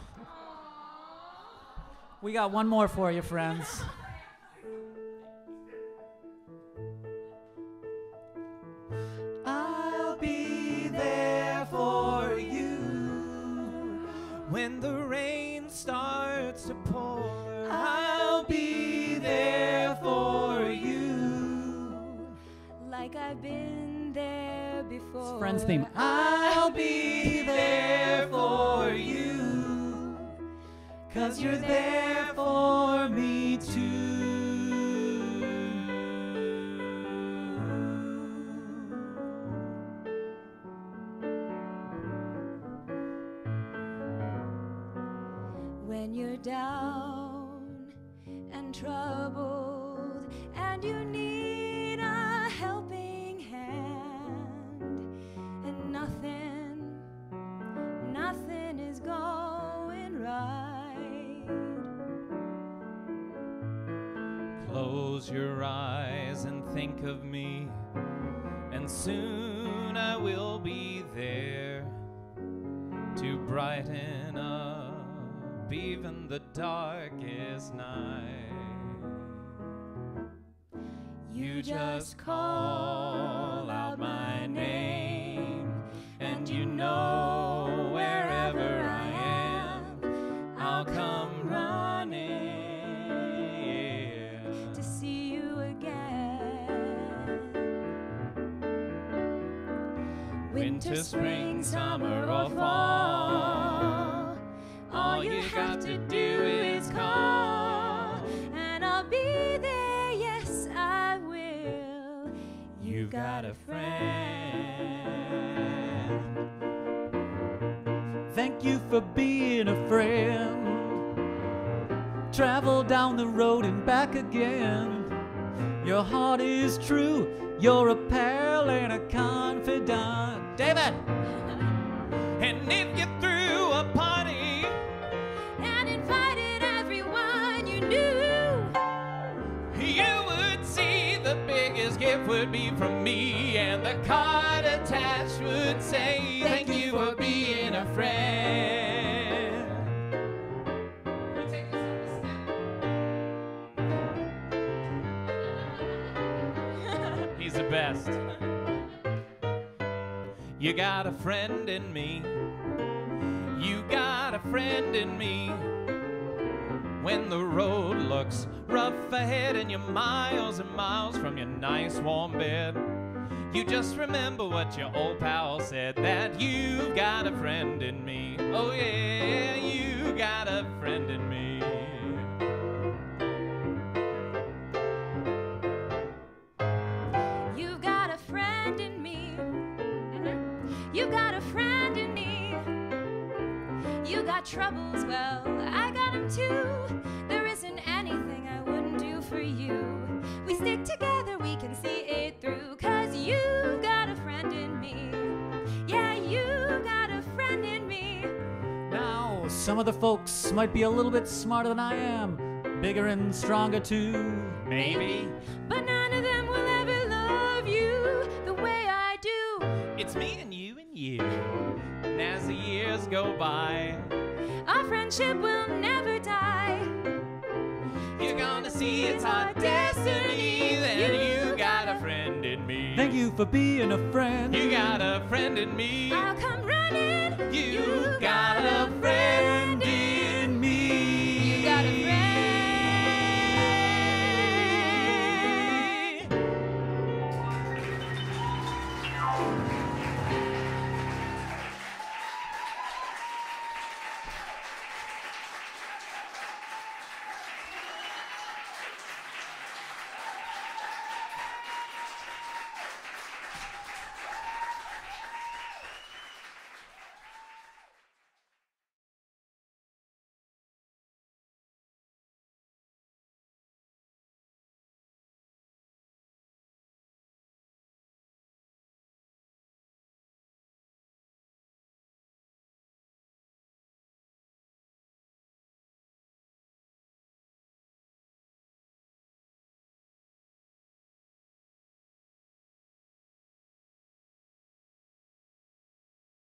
[SPEAKER 4] We got one more for you, friends.
[SPEAKER 3] I'll be there for you when the rain starts to pour. I'll be there for you.
[SPEAKER 5] Like I've been there before.
[SPEAKER 4] It's Friends theme.
[SPEAKER 3] I'll be there for you, 'cause you're there for me too.
[SPEAKER 5] When you're down and troubled and you need a helping hand, and nothing, nothing is going right.
[SPEAKER 3] Close your eyes and think of me, and soon I will be there to brighten up even the darkest night. You just call out my name, and you know wherever I am, I'll come running
[SPEAKER 5] To see you again.
[SPEAKER 3] winter, spring, summer, or fall. All All you got to do is call,
[SPEAKER 5] and I'll be there, yes, I will.
[SPEAKER 3] You've got a friend.
[SPEAKER 4] Thank you for being a friend. Travel down the road and back again. Your heart is true. You're a pal and a confidant. David!
[SPEAKER 3] And if you threw a party
[SPEAKER 5] And invited everyone you knew,
[SPEAKER 3] you would see the biggest gift would be from me, and the card attached would say, thank you for being a friend. He's the best. You got a friend in me. You got a friend in me. When the road looks rough ahead and you're miles and miles from your nice warm bed, you just remember what your old pal said, that you've got a friend in me. Oh yeah, you got a friend in me.
[SPEAKER 5] you've got a friend in me. You've got a friend in me. You got troubles, well, I got them too. There isn't anything I wouldn't do for you. We stick together, we can see it through. Cause you got a friend in me. Yeah, you got a friend in me.
[SPEAKER 4] Now, some of the folks might be a little bit smarter than I am. Bigger and stronger too.
[SPEAKER 3] Maybe
[SPEAKER 5] But none of them will ever love you the way I do.
[SPEAKER 3] it's me and you and you. And as the years go by,
[SPEAKER 5] Our friendship will never die.
[SPEAKER 3] you're gonna see it's our destiny. Then you got a friend in me.
[SPEAKER 4] Thank you for being a friend.
[SPEAKER 3] You got a friend in me.
[SPEAKER 5] I'll come running.
[SPEAKER 3] You got a friend in